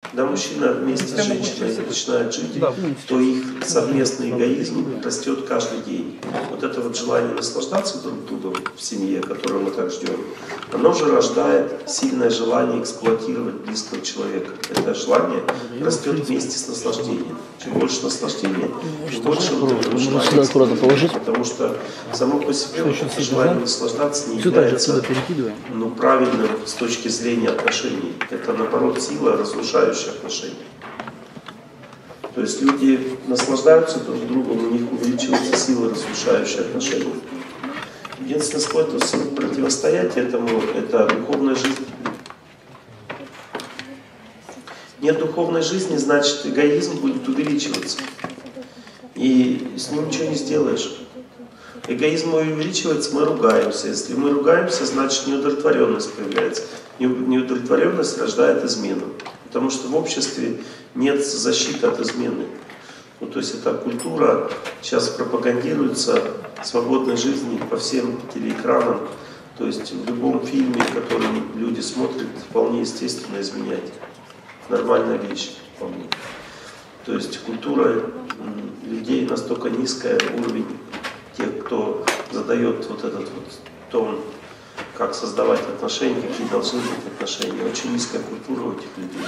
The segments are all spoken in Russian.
Когда мужчина вместе с женщиной начинает жить, то их совместный эгоизм растет каждый день. Вот это вот желание наслаждаться друг другом в семье, которое мы так ждем, оно же рождает сильное желание эксплуатировать близкого человека. Это желание растет вместе с наслаждением. Чем больше наслаждения, тем больше вот это желание. Потому что само по себе вот это желание наслаждаться не является правильным с точки зрения отношений. Это наоборот сила, разрушающая отношения. То есть люди наслаждаются друг другом, у них увеличивается сила, разрушающая отношения. Единственный способ противостоять этому — это духовная жизнь. Нет духовной жизни, значит эгоизм будет увеличиваться. И с ним ничего не сделаешь. Эгоизм увеличивается, мы ругаемся. Если мы ругаемся, значит неудовлетворенность появляется. Неудовлетворенность рождает измену. Потому что в обществе нет защиты от измены. Ну, то есть эта культура сейчас пропагандируется свободной жизни по всем телеэкранам. То есть в любом фильме, который люди смотрят, вполне естественно изменять. Нормальная вещь вполне. То есть культура людей настолько низкая, уровень тех, кто задает вот этот вот тон, как создавать отношения, какие должны быть отношения. Очень низкая культура у этих людей.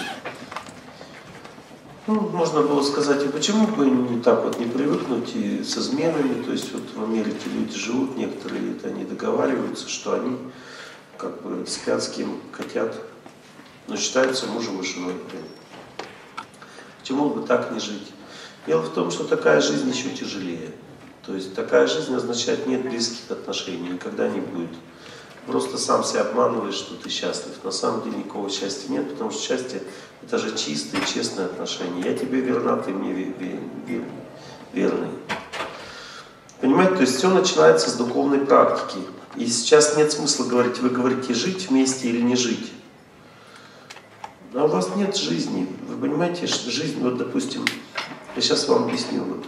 Ну, можно было сказать, и почему бы не так вот не привыкнуть и с изменами. То есть вот в Америке люди живут, некоторые это они договариваются, что они как бы спят с кем хотят, но считаются мужем и женой. Почему бы так не жить? Дело в том, что такая жизнь еще тяжелее. То есть такая жизнь означает нет близких отношений, никогда не будет. Просто сам себя обманываешь, что ты счастлив. На самом деле никакого счастья нет, потому что счастье — это же чистые, честные отношения. Я тебе верна, ты мне верный. Понимаете, то есть все начинается с духовной практики. И сейчас нет смысла говорить, вы говорите жить вместе или не жить. А у вас нет жизни. Вы понимаете, что жизнь, вот допустим, я сейчас вам объясню. Вот.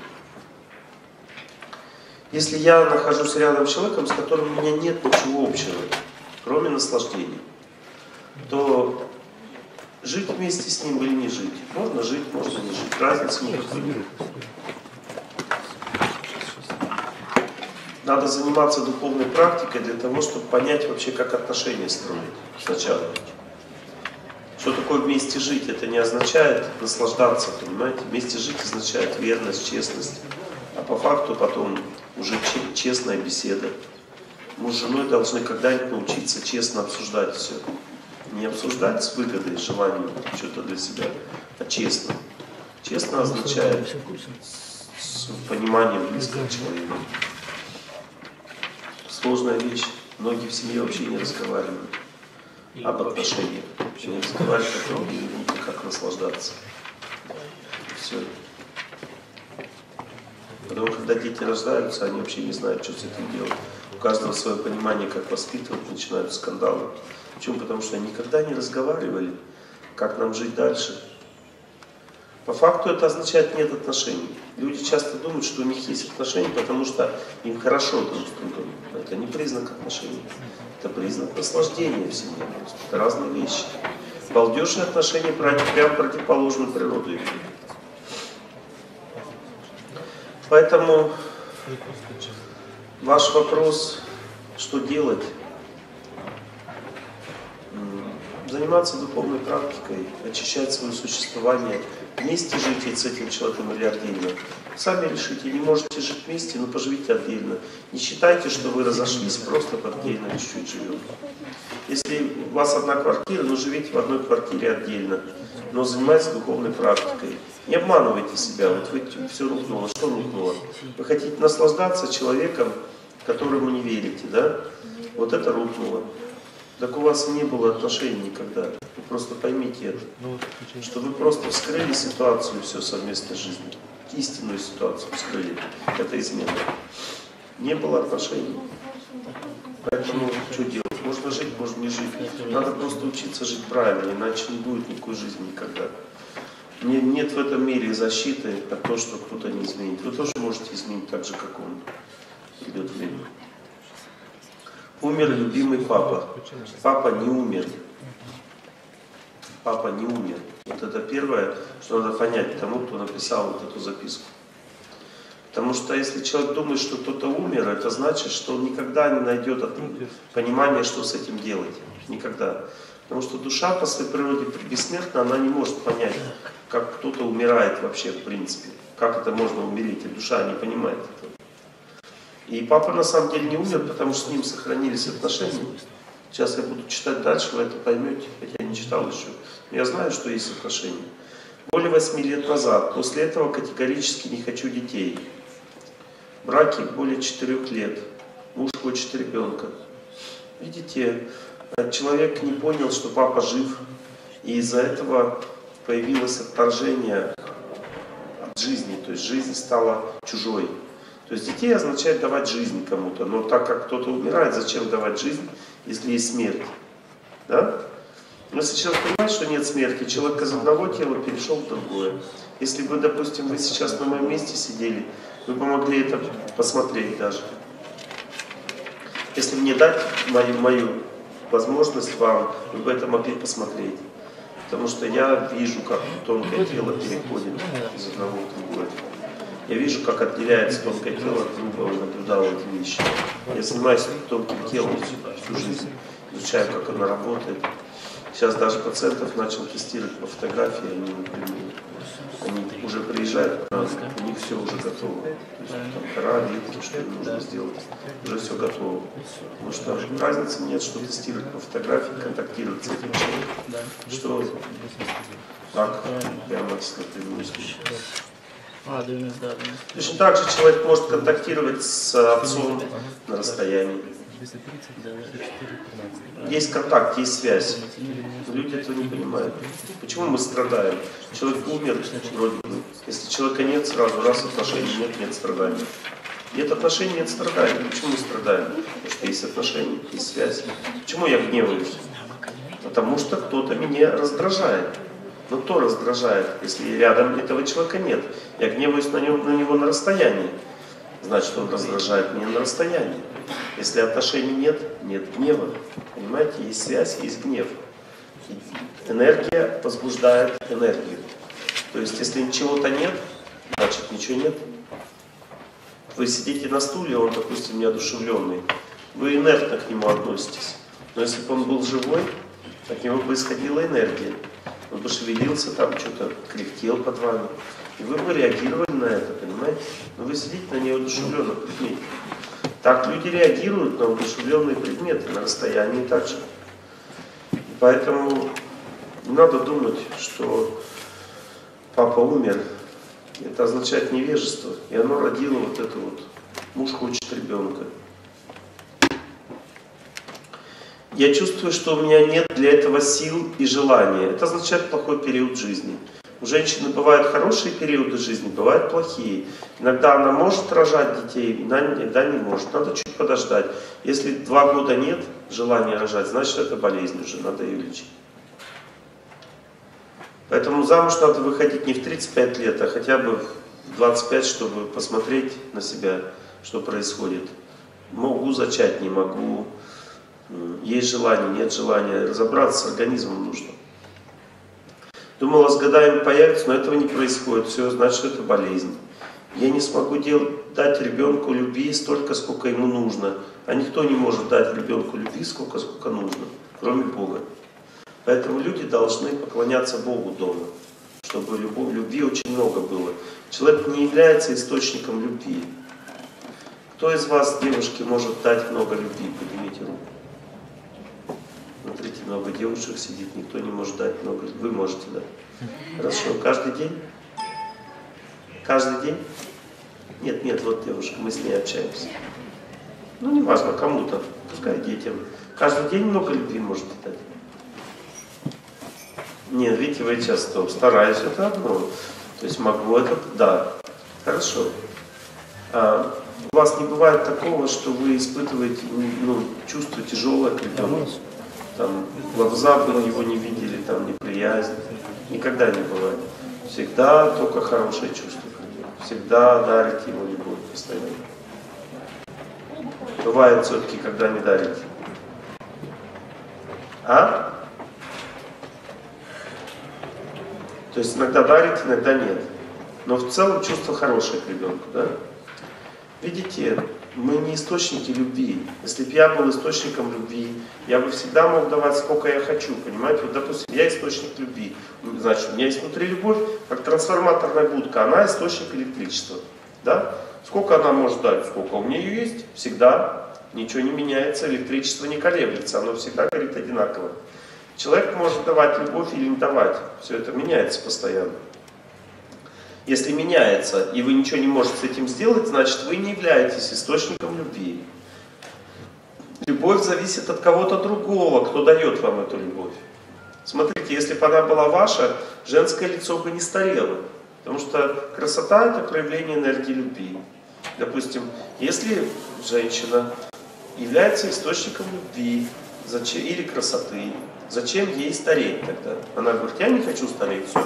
Если я нахожусь рядом с человеком, с которым у меня нет ничего общего, кроме наслаждения, то жить вместе с ним или не жить? Можно жить, можно не жить. Разницы никакой нет. Надо заниматься духовной практикой для того, чтобы понять вообще, как отношения строить сначала. Что такое вместе жить? Это не означает наслаждаться, понимаете? Вместе жить означает верность, честность. А по факту потом уже честная беседа. Муж с женой должны когда-нибудь научиться честно обсуждать все. Не обсуждать с выгодой, с желанием что-то для себя, а честно. Честно означает с пониманием близкого человека. Сложная вещь. Многие в семье вообще не разговаривают об отношениях. Вообще не разговаривают о том, как наслаждаться. Все. Потому что когда дети рождаются, они вообще не знают, что с этим делать. У каждого свое понимание, как воспитывать, начинают скандалы. Почему? Потому что они никогда не разговаривали, как нам жить дальше. По факту это означает нет отношений. Люди часто думают, что у них есть отношения, потому что им хорошо друг с другом. Это не признак отношений. Это признак наслаждения в семье. Это разные вещи. Балдеж и отношения прям противоположную природу имеют. Поэтому ваш вопрос, что делать? Заниматься духовной практикой, очищать свое существование, вместе жить с этим человеком или отдельно. Сами решите, не можете жить вместе, но поживите отдельно. Не считайте, что вы разошлись, просто отдельно чуть-чуть живете. Если у вас одна квартира, ну живите в одной квартире отдельно, но занимайтесь духовной практикой. Не обманывайте себя, вот вы все рухнуло. Что рухнуло? Вы хотите наслаждаться человеком, которому не верите, да? Вот это рухнуло. Так у вас не было отношений никогда. Вы просто поймите это. Что вы просто вскрыли ситуацию все совместной жизни. Истинную ситуацию вскрыли. Это измена. Не было отношений. Поэтому что делать? Можно жить, можно не жить. Надо просто учиться жить правильно, иначе не будет никакой жизни никогда. Нет в этом мире защиты от того, что кто-то не изменит. Вы тоже можете изменить так же, как он. Придет время. Умер любимый папа. Папа не умер. Папа не умер. Вот это первое, что надо понять тому, кто написал вот эту записку. Потому что если человек думает, что кто-то умер, это значит, что он никогда не найдет понимания, что с этим делать. Никогда. Потому что душа по своей природе бессмертна, она не может понять, как кто-то умирает вообще в принципе. Как это можно умереть, и душа не понимает этого. И папа на самом деле не умер, потому что с ним сохранились отношения. Сейчас я буду читать дальше, вы это поймете, хотя я не читал еще. Но я знаю, что есть отношения. Более 8 лет назад, после этого категорически не хочу детей. Браки более 4 лет. Муж хочет ребенка. Видите, человек не понял, что папа жив. И из-за этого появилось отторжение от жизни. То есть жизнь стала чужой. То есть детей означает давать жизнь кому-то. Но так как кто-то умирает, зачем давать жизнь, если есть смерть? Да? Но если человек понимает, что нет смерти, человек из одного тела перешел в другое. Если бы, допустим, вы сейчас на моем месте сидели, вы бы могли это посмотреть даже. Если мне дать мою возможность вам, вы бы это могли посмотреть. Потому что я вижу, как тонкое тело переходит из одного в другое. Я вижу, как отделяется тонкое тело от грубого, и наблюдал эти вещи. Я занимаюсь тонким телом всю жизнь, изучаю, как оно работает. Сейчас даже пациентов начал тестировать по фотографии, они напрямую. Они уже приезжают к нам, у них все уже готово. То есть там кора, ветки, что им нужно сделать, уже все готово. Потому что разницы нет, что тестировать по фотографии, контактировать с этим человеком. Что так, прямо напрямую. Точно так же человек может контактировать с отцом на расстоянии. Есть контакт, есть связь. Но люди этого не понимают. Почему мы страдаем? Человек умер, вроде бы. Если человека нет, сразу раз отношений нет, нет страданий. Нет отношений, нет страданий. Почему мы страдаем? Потому что есть отношения, есть связь. Почему я гневаюсь? Потому что кто-то меня раздражает. Но кто раздражает, если рядом этого человека нет? Я гневаюсь на него на расстоянии. Значит, он раздражает меня на расстоянии. Если отношений нет, нет гнева. Понимаете, есть связь, есть гнев. Энергия возбуждает энергию. То есть, если чего-то нет, значит ничего нет. Вы сидите на стуле, он, допустим, неодушевленный. Вы инертно к нему относитесь. Но если бы он был живой, от него бы исходила энергия. Он бы шевелился, там что-то кряхтел под вами. И вы бы реагировали на это, понимаете? Но вы сидите на неодушевленном предмете. Так люди реагируют на удушевленные предметы на расстоянии также. И поэтому не надо думать, что папа умер. Это означает невежество. И оно родило вот это вот. Муж хочет ребенка. Я чувствую, что у меня нет для этого сил и желания. Это означает плохой период жизни. У женщины бывают хорошие периоды жизни, бывают плохие. Иногда она может рожать детей, иногда не может. Надо чуть подождать. Если 2 года нет желания рожать, значит это болезнь уже, надо ее лечить. Поэтому замуж надо выходить не в 35 лет, а хотя бы в 25, чтобы посмотреть на себя, что происходит. Могу зачать, не могу. Есть желание, нет желания. Разобраться с организмом нужно. Думала, с годами появится, но этого не происходит. Все, значит, это болезнь. Я не смогу дать ребенку любви столько, сколько ему нужно. А никто не может дать ребенку любви сколько нужно, кроме Бога. Поэтому люди должны поклоняться Богу дома, чтобы любви очень много было. Человек не является источником любви. Кто из вас, девушки, может дать много любви? Поднимите руку. Смотрите, много девушек сидит, никто не может дать много. Вы можете дать. Хорошо. Каждый день? Каждый день? Нет, вот девушка, мы с ней общаемся. Ну, не важно, кому-то, пускай детям. Каждый день много любви можете дать. Нет, видите, вы часто стараюсь, это одно. То есть могу это, да. Хорошо. У вас не бывает такого, что вы испытываете чувство тяжелое к ребенку? Там глаза бы его не видели, там неприязнь. Никогда не бывает. Всегда только хорошее чувство. Всегда дарите ему любовь постоянно. Бывает все-таки, когда не дарите. То есть иногда дарит, иногда нет. Но в целом чувство хорошее к ребенку, да? Видите, мы не источники любви. Если бы я был источником любви, я бы всегда мог давать сколько я хочу, понимаете? Вот, допустим, я источник любви. Значит, у меня есть внутри любовь, как трансформаторная будка, она источник электричества. Да? Сколько она может дать? Сколько у нее есть? Всегда. Ничего не меняется, электричество не колеблется, оно всегда горит одинаково. Человек может давать любовь или не давать. Все это меняется постоянно. Если меняется, и вы ничего не можете с этим сделать, значит вы не являетесь источником любви. Любовь зависит от кого-то другого, кто дает вам эту любовь. Смотрите, если бы она была ваша, женское лицо бы не старело. Потому что красота — это проявление энергии любви. Допустим, если женщина является источником любви или красоты, зачем ей стареть тогда? Она говорит, я не хочу стареть, все.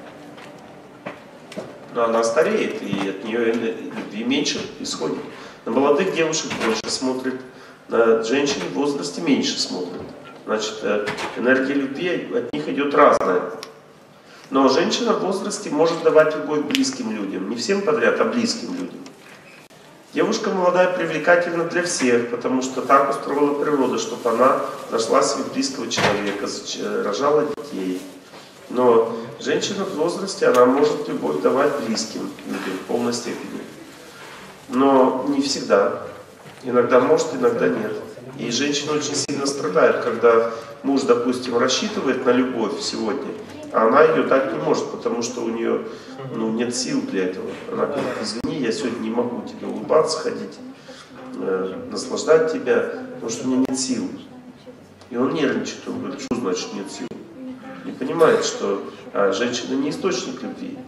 Но она стареет, и от нее любви меньше исходит. На молодых девушек больше смотрит, на женщин в возрасте меньше смотрит. Значит, энергия любви от них идет разная. Но женщина в возрасте может давать любовь близким людям. Не всем подряд, а близким людям. Девушка молодая привлекательна для всех, потому что так устроила природа, чтобы она нашла себе близкого человека, рожала детей. Но женщина в возрасте, она может любовь давать близким людям в полной степени. Но не всегда. Иногда может, иногда нет. И женщина очень сильно страдает, когда муж, допустим, рассчитывает на любовь сегодня, а она ее дать не может, потому что у нее нет сил для этого. Она говорит, извини, я сегодня не могу тебе улыбаться, ходить, наслаждать тебя, потому что у меня нет сил. И он нервничает, он говорит, что значит нет сил? Не понимает, что женщина не источник любви.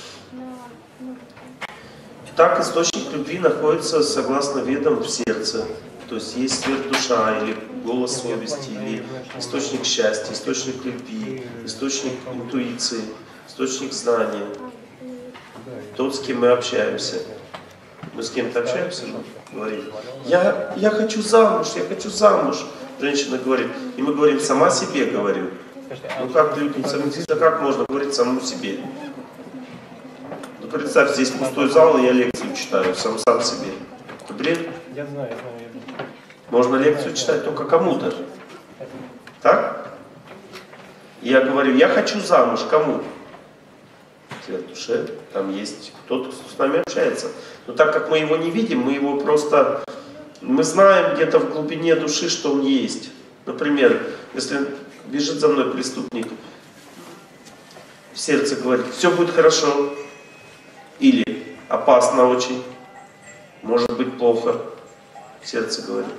Итак, источник любви находится, согласно ведам, в сердце. То есть есть свет душа, или голос совести, или источник счастья, источник любви, источник интуиции, источник знания. Тот, с кем мы общаемся. Мы с кем-то общаемся, говорим, я хочу замуж, я хочу замуж. Женщина говорит, и мы говорим, сама себе говорю. Ну как люди, да как можно говорить самому себе? Ну представь, здесь пустой зал, и я лекцию читаю, сам себе. Это бред? Я знаю. Можно лекцию читать только кому-то. Так? Я говорю, я хочу замуж, кому? В душе, там есть кто-то, кто с нами общается. Но так как мы его не видим, мы его просто... Мы знаем где-то в глубине души, что он есть. Например, если бежит за мной преступник, в сердце говорит, все будет хорошо. Или опасно очень, может быть плохо. В сердце говорит.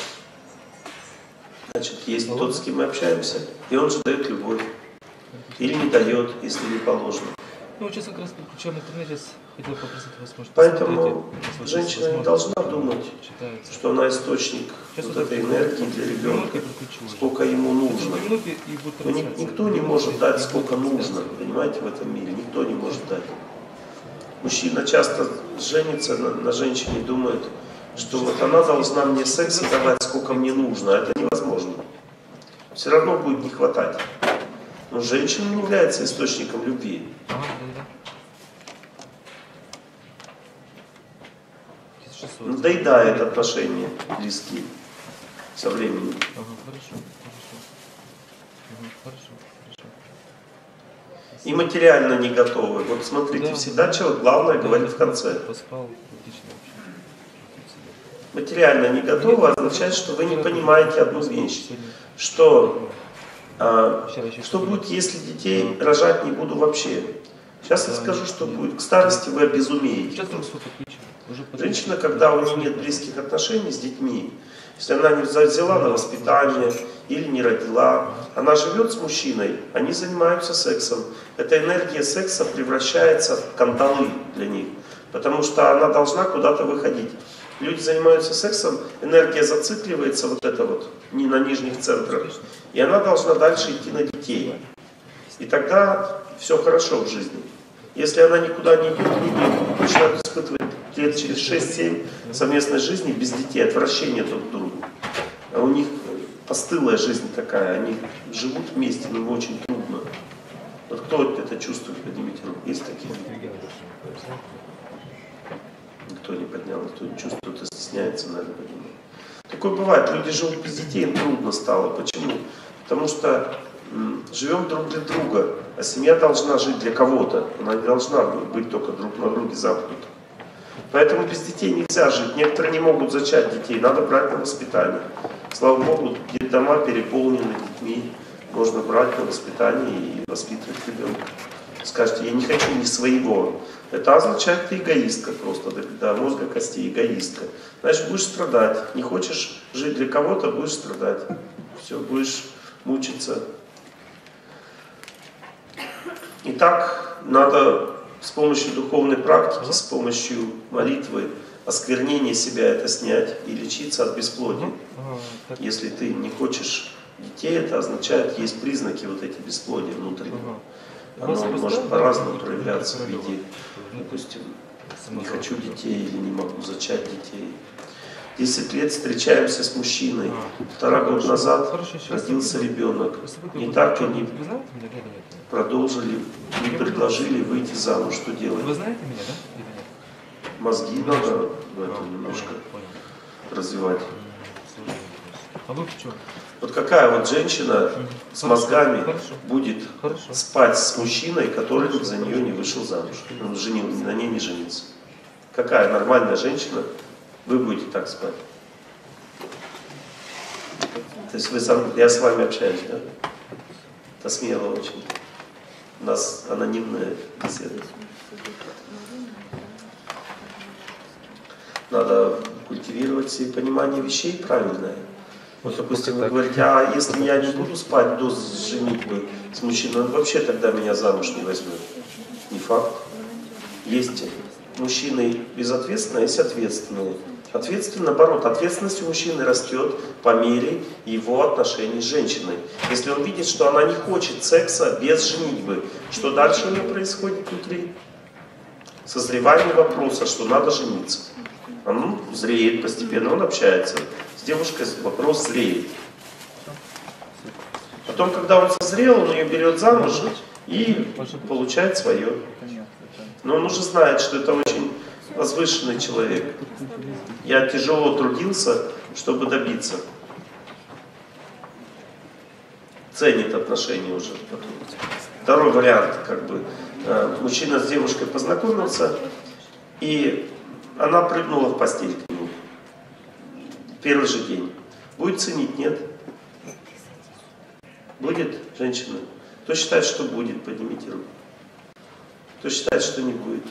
Значит, есть тот, с кем мы общаемся, и он же дает любовь. Или не дает, если не положено. Ну, сейчас как раз включаем интернет, хотел попросить вас, может, поэтому женщина не должна думать, что она источник вот этой энергии для ребенка, сколько ему нужно. Но никто не может дать, сколько нужно, понимаете, в этом мире. Никто не может дать. Мужчина часто женится на женщине и думает, что вот она должна мне секса давать, сколько мне нужно. Это невозможно. Все равно будет не хватать. Но женщина не является источником любви. Надоедает отношения близкие со временем. И материально не готовы. Вот смотрите, всегда человек главное говорит в конце. Материально не готовы означает, что вы не понимаете одну вещь. Что будет, если детей рожать не буду вообще? Сейчас я скажу, что будет. К старости вы обезумеете. Женщина, когда у нее нет близких отношений с детьми, если она не взяла на воспитание или не родила, она живет с мужчиной, они занимаются сексом. Эта энергия секса превращается в кандалы для них, потому что она должна куда-то выходить. Люди занимаются сексом, энергия зацикливается вот это вот на нижних центрах, и она должна дальше идти на детей. И тогда все хорошо в жизни. Если она никуда не идет, люди начинают испытывать лет через 6-7 совместной жизни без детей, отвращение друг к другу. А у них постылая жизнь такая, они живут вместе, но им очень трудно. Вот кто это чувствует? Поднимите руку. Есть такие? Никто не поднял, никто не чувствует, и стесняется, наверное, поднимать. Такое бывает. Люди живут без детей, им трудно стало. Почему? Потому что живем друг для друга, а семья должна жить для кого-то. Она не должна быть только друг на друге замкнута. Поэтому без детей нельзя жить. Некоторые не могут зачать детей, надо брать на воспитание. Слава Богу, детдома переполнены детьми. Можно брать на воспитание и воспитывать ребенка. Скажете, я не хочу ни своего. Это означает, ты эгоистка просто, до мозга костей, эгоистка. Значит, будешь страдать. Не хочешь жить для кого-то, будешь страдать. Все, будешь мучиться. Итак, надо с помощью духовной практики, с помощью молитвы, осквернения себя это снять и лечиться от бесплодия. Если ты не хочешь детей, это означает, есть признаки вот эти бесплодия внутреннего. Оно может по-разному проявляться в виде, допустим, не хочу детей или не могу зачать детей. 10 лет встречаемся с мужчиной. 2 года назад родился ребенок. Не так они продолжили, не предложили выйти замуж. Что делать? Вы знаете меня, да? Или нет? Мозги надо в этом немножко развивать. А вы в чем? Вот какая вот женщина с мозгами будет спать с мужчиной, который за нее не вышел замуж, он на ней не женится? Какая нормальная женщина, вы будете так спать? То есть я с вами общаюсь, да? Это смело очень. У нас анонимная беседа. Надо культивировать себе понимание вещей правильное. Вот, допустим, вы говорите, а если я не буду спать до женитьбы с мужчиной, он вообще тогда меня замуж не возьмет. Не факт. Есть мужчины безответственные, а есть ответственные. Ответственный, наоборот, ответственность у мужчины растет по мере его отношений с женщиной. Если он видит, что она не хочет секса без женитьбы, что дальше у нее происходит внутри? Созревание вопроса, что надо жениться. Он зреет постепенно, он общается. С девушкой вопрос зреет. Потом, когда он созрел, он ее берет замуж и получает свое. Но он уже знает, что это очень возвышенный человек. Я тяжело трудился, чтобы добиться. Ценит отношения уже. Второй вариант, как бы, мужчина с девушкой познакомился, и она прыгнула в постель к нему. Первый же день. Будет ценить, нет? Будет женщина? Кто считает, что будет, поднимите руку. Кто считает, что не будет?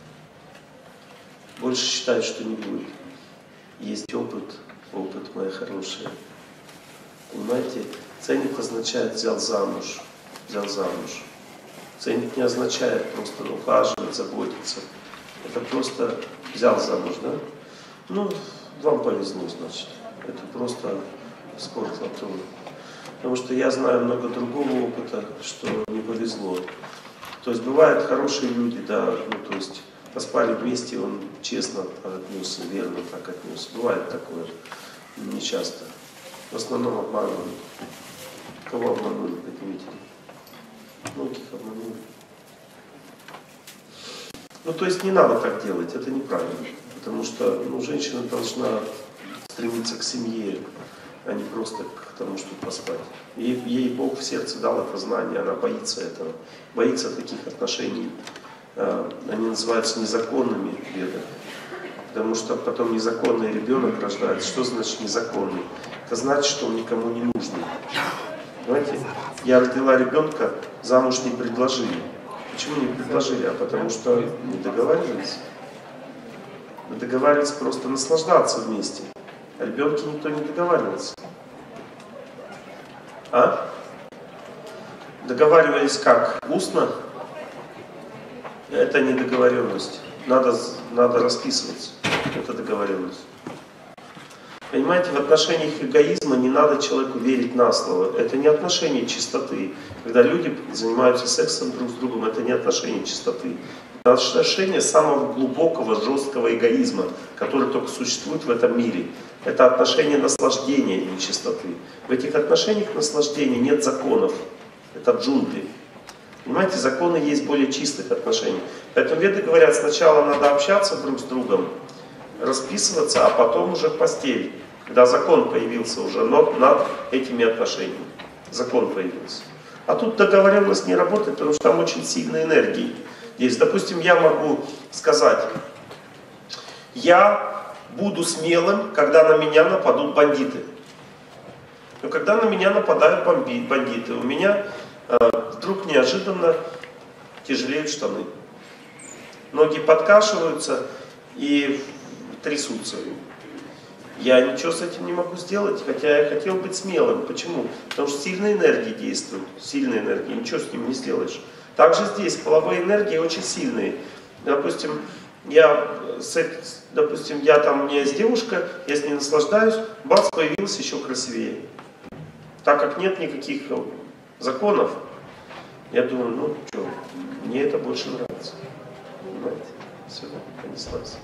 Больше считает, что не будет. Есть опыт, моя хорошая. Понимаете, ценит означает взял замуж. Ценить не означает просто ухаживать, заботиться. Это просто взял замуж, да? Ну, вам повезло, значит. Это просто спорт лотов. Потому что я знаю много другого опыта, что не повезло. То есть бывают хорошие люди, да, ну то есть поспали вместе, он честно отнесся, верно так отнесся. Бывает такое, не часто. В основном обманывают. Кого обманули, поднимите? Многих обманули. Ну то есть не надо так делать, это неправильно. Потому что женщина должна стремиться к семье, а не просто к тому, чтобы поспать. Ей Бог в сердце дал это знание, она боится этого, боится таких отношений. Они называются незаконными беды. Потому что потом незаконный ребенок рождается. Что значит незаконный? Это значит, что он никому не нужный. Понимаете? Я родила ребенка, замуж не предложили. Почему не предложили? А потому что не договаривались. Мы договаривались просто наслаждаться вместе. О ребенке никто не договаривался. А? Договаривались как? Устно? Это не договоренность. Надо расписываться. Это договоренность. Понимаете, в отношениях эгоизма не надо человеку верить на слово. Это не отношение чистоты. Когда люди занимаются сексом друг с другом, это не отношение чистоты. Это отношение самого глубокого, жесткого эгоизма, который только существует в этом мире. Это отношение наслаждения и чистоты. В этих отношениях наслаждения нет законов. Это джунгли. Понимаете, законы есть более чистых отношений. Поэтому веды говорят, сначала надо общаться друг с другом, расписываться, а потом уже в постель. Когда закон появился уже над этими отношениями. Закон появился. А тут договоренность не работает, потому что там очень сильные энергии есть. Допустим, я могу сказать, я буду смелым, когда на меня нападут бандиты. Но когда на меня нападают бандиты, у меня вдруг неожиданно тяжелеют штаны. Ноги подкашиваются и трясутся. Я ничего с этим не могу сделать, хотя я хотел быть смелым. Почему? Потому что сильные энергии действуют. Сильные энергии, ничего с ним не сделаешь. Также здесь половые энергии очень сильные. Допустим, у меня есть девушка, я с ней наслаждаюсь, бац, появилась еще красивее. Так как нет никаких законов, я думаю, ну что, мне это больше нравится. Понимаете? Все, понеслась.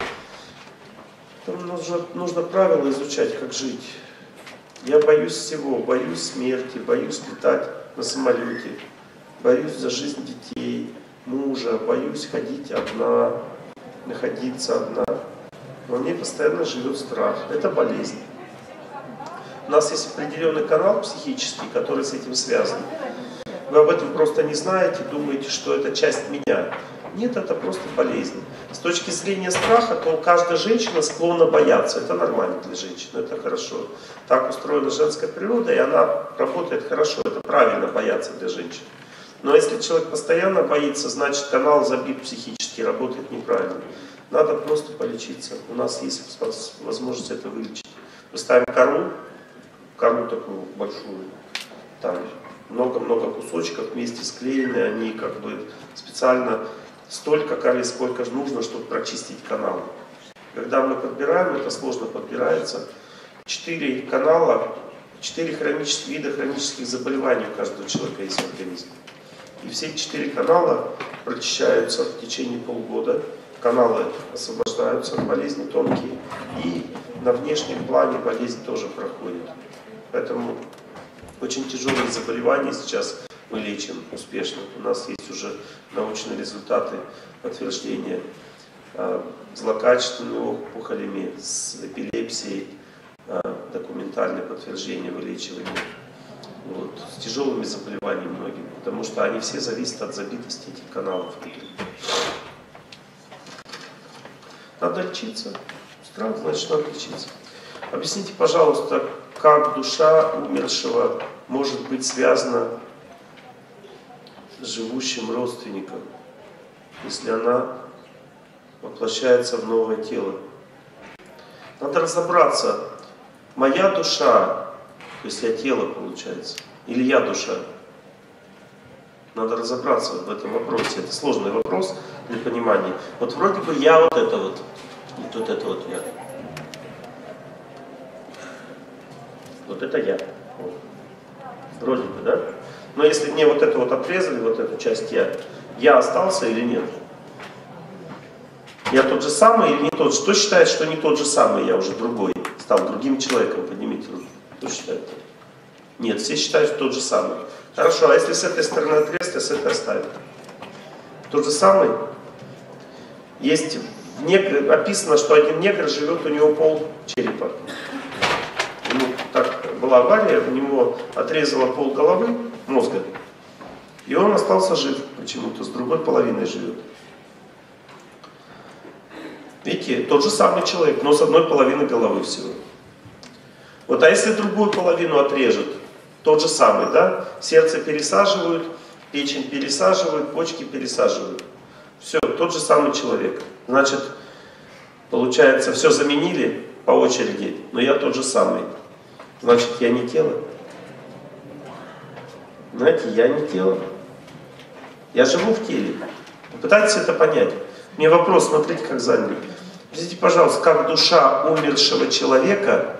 Нужно правила изучать, как жить. Я боюсь всего, боюсь смерти, боюсь летать на самолете, боюсь за жизнь детей, мужа, боюсь ходить одна, находиться одна. Во мне постоянно живет страх. Это болезнь. У нас есть определенный канал психический, который с этим связан. Вы об этом просто не знаете, думаете, что это часть меня. Нет, это просто болезнь. С точки зрения страха, то каждая женщина склонна бояться. Это нормально для женщины, это хорошо. Так устроена женская природа, и она работает хорошо. Это правильно бояться для женщин. Но если человек постоянно боится, значит канал забит психически, работает неправильно. Надо просто полечиться. У нас есть возможность это вылечить. Мы ставим кору такую большую, там много-много кусочков вместе склеены, они как бы специально столько коры, сколько же нужно, чтобы прочистить канал. Когда мы подбираем, это сложно подбирается. 4 канала, 4 вида хронических заболеваний у каждого человека есть в организме. И все 4 канала прочищаются в течение полугода. Каналы освобождаются, болезни тонкие. И на внешнем плане болезнь тоже проходит. Поэтому очень тяжелые заболевания сейчас мы лечим успешно. У нас есть уже научные результаты подтверждения злокачественными опухолями, с эпилепсией, документальное подтверждение вылечивания. Вот, с тяжелыми заболеваниями многими, потому что они все зависят от забитости этих каналов внутри. Надо лечиться. Страх, значит, надо лечиться. Объясните, пожалуйста, как душа умершего может быть связана с живущим родственником, если она воплощается в новое тело? Надо разобраться, моя душа, то есть я тело, получается, или я душа? Надо разобраться в этом вопросе. Это сложный вопрос для понимания. Вот вроде бы я вот это вот, и вот это вот я. Вот это я. Вот. Вроде бы, да? Но если мне вот это вот отрезали, вот эту часть я остался или нет? Я тот же самый или не тот же? Кто считает, что не тот же самый, я уже другой, стал другим человеком? Поднимите руку. Кто считает? Нет, все считают, что тот же самый. Хорошо, а если с этой стороны отрезать, а с этой оставить? Тот же самый? Есть описано, что один негр живет, у него пол черепа. Так была авария, у него отрезало пол головы, мозга, и он остался жив почему-то, с другой половиной живет. Видите, тот же самый человек, но с одной половины головы всего. Вот, а если другую половину отрежут, тот же самый, да? Сердце пересаживают, печень пересаживают, почки пересаживают. Все, тот же самый человек. Значит, получается, все заменили по очереди, но я тот же самый. Значит, я не тело. Знаете, я не тело. Я живу в теле. Попытайтесь это понять. Мне вопрос, смотрите, как заняли. Объясните, пожалуйста, как душа умершего человека,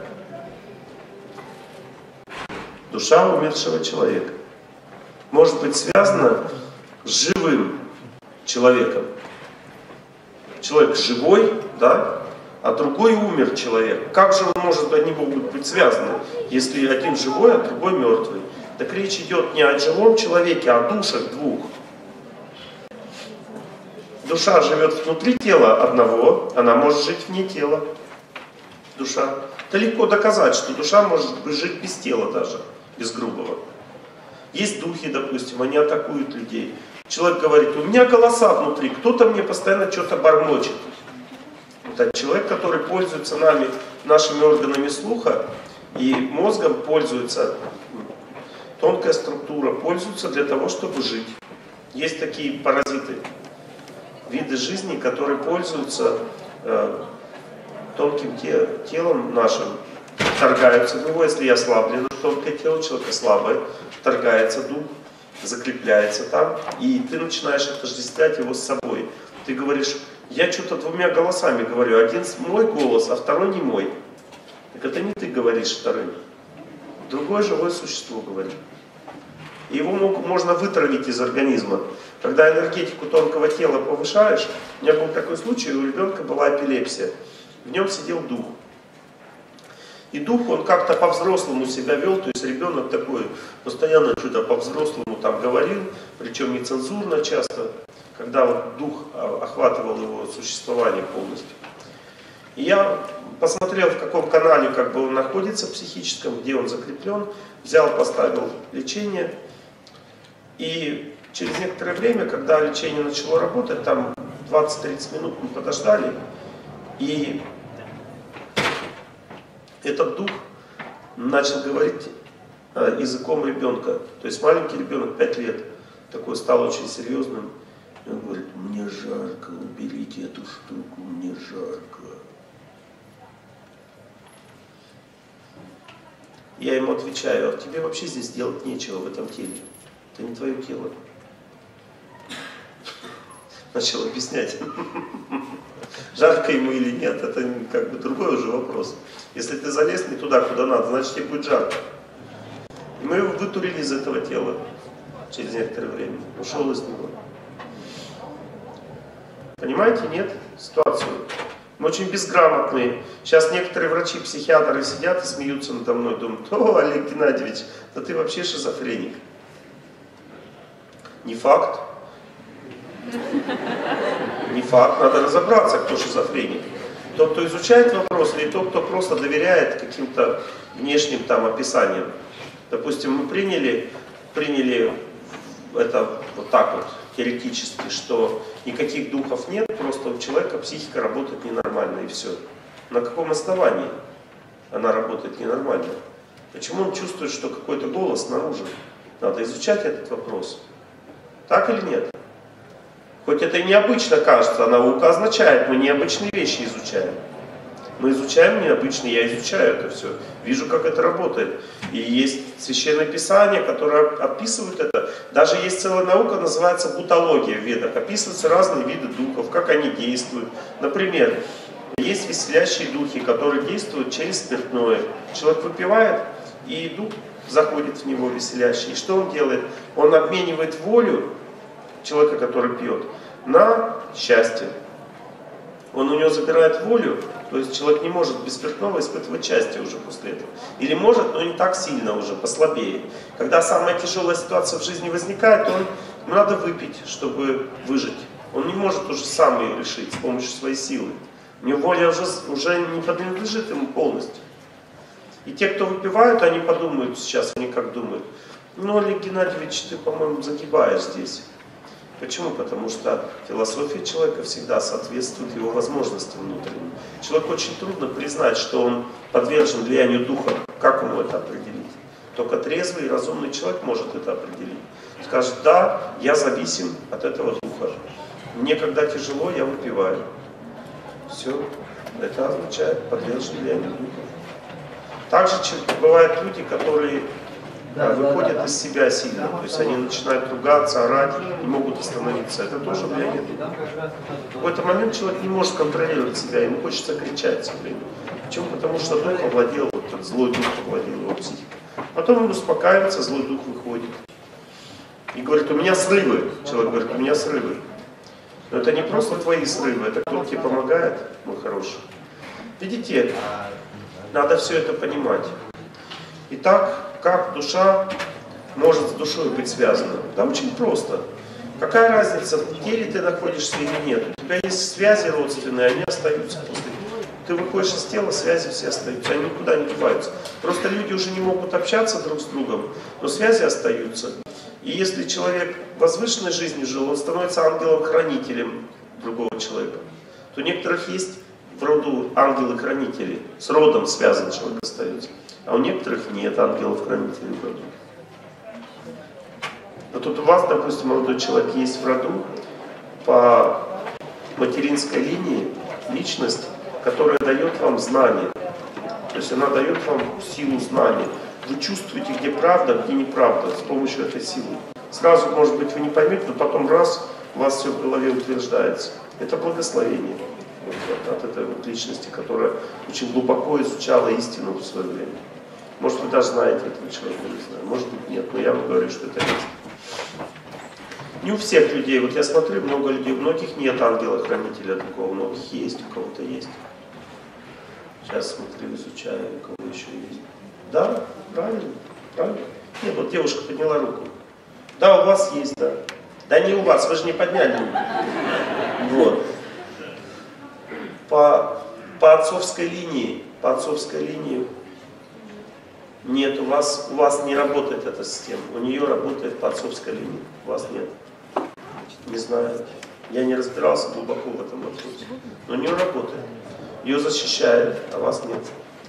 может быть связана с живым человеком. Человек живой, да? А другой умер человек. Как же они могут быть связаны, если один живой, а другой мертвый? Так речь идет не о живом человеке, а о душах двух. Душа живет внутри тела одного, она может жить вне тела. Душа. Это легко доказать, что душа может жить без тела даже, без грубого. Есть духи, допустим, они атакуют людей. Человек говорит, у меня голоса внутри, кто-то мне постоянно что-то бормочет. Это человек, который пользуется нашими органами слуха и мозгом пользуется, тонкая структура, пользуется для того, чтобы жить. Есть такие паразиты, виды жизни, которые пользуются тонким телом нашим, вторгаются в него, если ослаблено тонкое тело, человека слабое, вторгается дух, закрепляется там, и ты начинаешь отождествлять его с собой. Ты говоришь, я что-то двумя голосами говорю, один мой голос, а второй не мой. Так это не ты говоришь вторым, другое живое существо говорит. И его можно вытравить из организма. Когда энергетику тонкого тела повышаешь, у меня был такой случай, у ребенка была эпилепсия, в нем сидел дух. И дух, он как-то по-взрослому себя вел, то есть ребенок такой постоянно что-то по-взрослому там говорил, причем нецензурно часто, когда вот дух охватывал его существование полностью. И я посмотрел, в каком канале как бы он находится психическом, где он закреплен, взял, поставил лечение. И через некоторое время, когда лечение начало работать, там 20-30 минут мы подождали, и этот дух начал говорить языком ребенка. То есть маленький ребенок, 5 лет, такой стал очень серьезным. И он говорит, мне жарко, уберите эту штуку, мне жарко. Я ему отвечаю, а тебе вообще здесь делать нечего в этом теле. Это не твое тело. Начал объяснять. Жарко ему или нет, это как бы другой уже вопрос. Если ты залез не туда, куда надо, значит тебе будет жарко. И мы его вытурили из этого тела через некоторое время. Ушел из него. Понимаете, нет? Ситуацию. Мы очень безграмотные. Сейчас некоторые врачи-психиатры сидят и смеются надо мной, думают, о, Олег Геннадьевич, да ты вообще шизофреник. Не факт. Не факт, надо разобраться, кто шизофреник. Тот, кто изучает вопрос, или тот, кто просто доверяет каким-то внешним там описаниям. Допустим, мы приняли это вот так вот, теоретически, что никаких духов нет, просто у человека психика работает ненормально, и все. На каком основании она работает ненормально? Почему он чувствует, что какой-то голос снаружи? Надо изучать этот вопрос. Так или нет? Хоть это и необычно кажется, а наука означает, мы необычные вещи изучаем. Мы изучаем необычные, я изучаю это все, вижу, как это работает. И есть священное писание, которое описывает это. Даже есть целая наука, называется бутология в ведах. Описываются разные виды духов, как они действуют. Например, есть веселящие духи, которые действуют через спиртное. Человек выпивает, и дух заходит в него веселящий. И что он делает? Он обменивает волю человека, который пьет, на счастье. Он у него забирает волю, то есть человек не может без спиртного испытывать счастье уже после этого. Или может, но не так сильно уже, послабее. Когда самая тяжелая ситуация в жизни возникает, то надо выпить, чтобы выжить. Он не может уже сам ее решить с помощью своей силы. У него воля уже не принадлежит ему полностью. И те, кто выпивают, они подумают сейчас, они как думают, ну, Олег Геннадьевич, ты, по-моему, загибаешь здесь. Почему? Потому что философия человека всегда соответствует его возможностям внутренним. Человеку очень трудно признать, что он подвержен влиянию духа. Как ему это определить? Только трезвый и разумный человек может это определить. Скажет, да, я зависим от этого духа. Мне когда тяжело, я выпиваю. Все. Это означает подвержен влиянию духа. Также бывают люди, которые выходят из себя сильно, то есть они начинают ругаться, орать, не могут остановиться. Это тоже влияние духа. В какой-то момент человек не может контролировать себя, ему хочется кричать все время. Почему? Потому что дух овладел, вот этот злой дух овладел его психикой. Потом он успокаивается, злой дух выходит. И говорит, у меня срывы. Человек говорит, у меня срывы. Но это не просто твои срывы, это кто тебе помогает, мой хороший. Видите, надо все это понимать. Итак, как душа может с душой быть связано? Да очень просто. Какая разница, в теле ты находишься или нет? У тебя есть связи родственные, они остаются после. Ты выходишь из тела, связи все остаются, они никуда не деваются. Просто люди уже не могут общаться друг с другом, но связи остаются. И если человек возвышенной жизнью жил, он становится ангелом-хранителем другого человека. То у некоторых есть в роду ангелы-хранители, с родом связан человек остается. А у некоторых нет ангелов-хранителей в роду. Вот тут у вас, допустим, молодой человек есть в роду по материнской линии личность, которая дает вам знания. То есть она дает вам силу знаний. Вы чувствуете, где правда, где неправда с помощью этой силы. Сразу, может быть, вы не поймете, но потом раз, у вас все в голове утверждается. Это благословение вот, от этой вот личности, которая очень глубоко изучала истину в свое время. Может, вы даже знаете этого человека, не знаю. Может быть, нет, но я вам говорю, что это есть. Не у всех людей, вот я смотрю, много людей, у многих нет ангела-хранителя такого, у многих есть, у кого-то есть. Сейчас смотрю, изучаю, у кого еще есть. Да, правильно, правильно. Нет, вот девушка подняла руку. Да, у вас есть, да. Да не у вас, вы же не подняли руку. Вот. По отцовской линии нет, у вас не работает эта система. У нее работает по отцовской линии, у вас нет. Не знаю. Я не разбирался глубоко в этом вопросе. Но у нее работает. Ее защищает, а вас нет.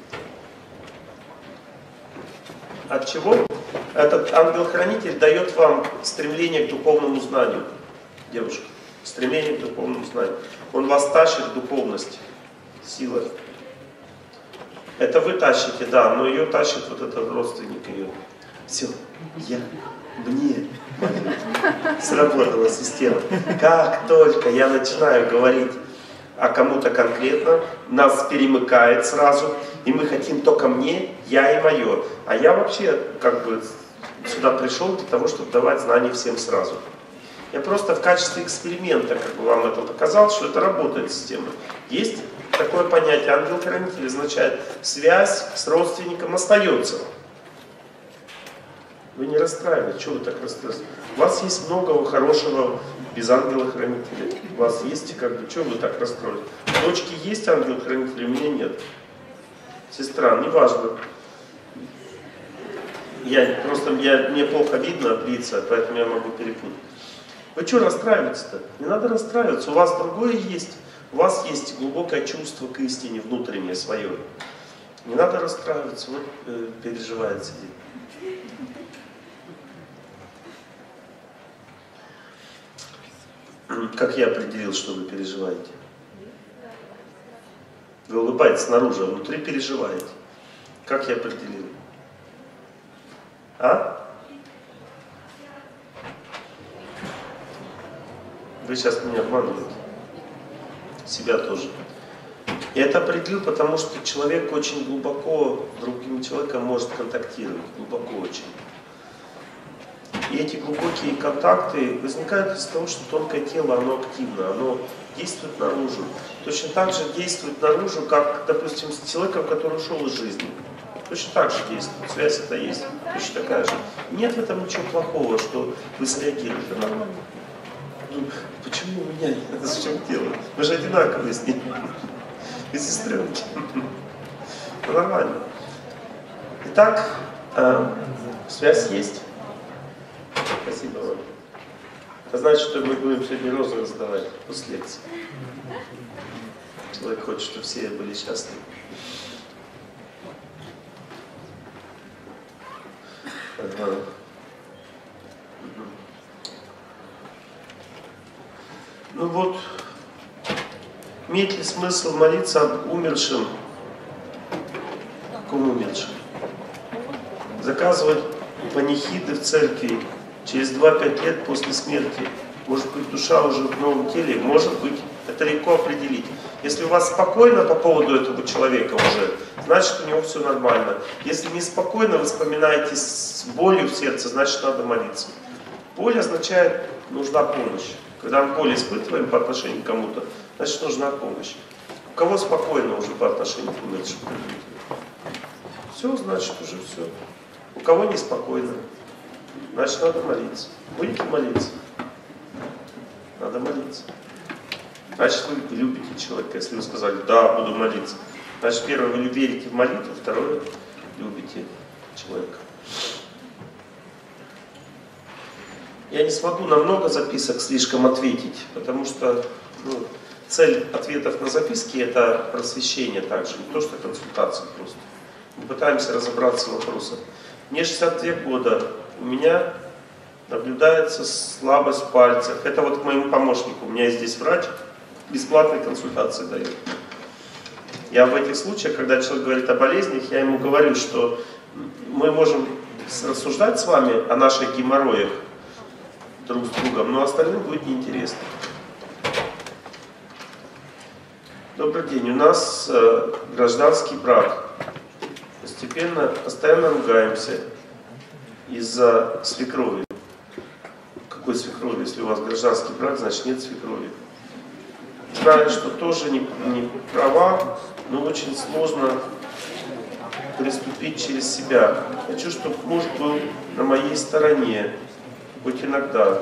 От чего? Этот ангел-хранитель дает вам стремление к духовному знанию, девушка. Стремление к духовному знанию. Он вас тащит в духовность, силой. Это вы тащите, да, но ее тащит вот этот родственник ее. Все, мне сработала система. Как только я начинаю говорить о кому-то конкретно, нас перемыкает сразу, и мы хотим только мне, я и мое. А я вообще как бы сюда пришел для того, чтобы давать знания всем сразу. Я просто в качестве эксперимента как бы вам это показал, что это работает система. Есть такое понятие, ангел-хранитель означает связь с родственником остается. Вы не расстраиваетесь, что вы так расстраиваетесь? У вас есть много хорошего без ангела-хранителя. У вас есть, как бы, что вы так расстроились? У дочки есть ангел-хранитель, у меня нет. Сестра, неважно. Мне плохо видно от лица, поэтому я могу перепутать. Вы что расстраиваетесь-то? Не надо расстраиваться, у вас другое есть. У вас есть глубокое чувство к истине внутреннее свое. Не надо расстраиваться, вот переживает сидит. Как я определил, что вы переживаете? Вы улыбаетесь снаружи, а внутри переживаете. Как я определил? А? Вы сейчас меня обманываете. Себя тоже. Я это определил, потому что человек очень глубоко с другим человеком может контактировать. Глубоко очень. И эти глубокие контакты возникают из-за того, что тонкое тело, оно активно, оно действует наружу. Точно так же действует наружу, как, допустим, с человеком, который ушел из жизни. Точно так же действует. Связь это есть. Точно такая же. Нет в этом ничего плохого, что вы среагируете нормально. Ну, почему вы меня? Это в чем дело? Мы же одинаковые с ним. Вы сестренки. Ну, нормально. Итак, связь есть. Спасибо вам. Это значит, что мы будем сегодня розы раздавать после лекции. Человек хочет, чтобы все были счастливы. Ага. Ну вот, имеет ли смысл молиться об умершем? Кому умершем? Заказывать панихиды в церкви через 2-5 лет после смерти. Может быть, душа уже в новом теле? Может быть. Это легко определить. Если у вас спокойно по поводу этого человека уже, значит, у него все нормально. Если неспокойно, вы вспоминаете с болью в сердце, значит, надо молиться. Боль означает, нужна помощь. Когда мы боль испытываем по отношению к кому-то, значит, нужна помощь. У кого спокойно уже по отношению к умершему? Все, значит, уже все. У кого неспокойно? Значит, надо молиться. Будете молиться? Надо молиться. Значит, вы любите человека. Если вы сказали, да, буду молиться. Значит, первое, вы верите в молитву, второе, любите человека. Я не смогу на много записок слишком ответить, потому что цель ответов на записки — это просвещение также, не то что консультация просто. Мы пытаемся разобраться в вопросах. Мне 62 года, у меня наблюдается слабость в пальцах. Это вот к моему помощнику, у меня есть здесь врач, бесплатные консультации дает. Я в этих случаях, когда человек говорит о болезнях, я ему говорю, что мы можем рассуждать с вами о наших геморроях друг с другом, но остальным будет неинтересно. Добрый день, у нас гражданский брак. Постоянно ругаемся из-за свекрови. Какой свекрови? Если у вас гражданский брак, значит нет свекрови. Знаю, что тоже не права, но очень сложно приступить через себя. Хочу, чтобы муж был на моей стороне, хоть иногда.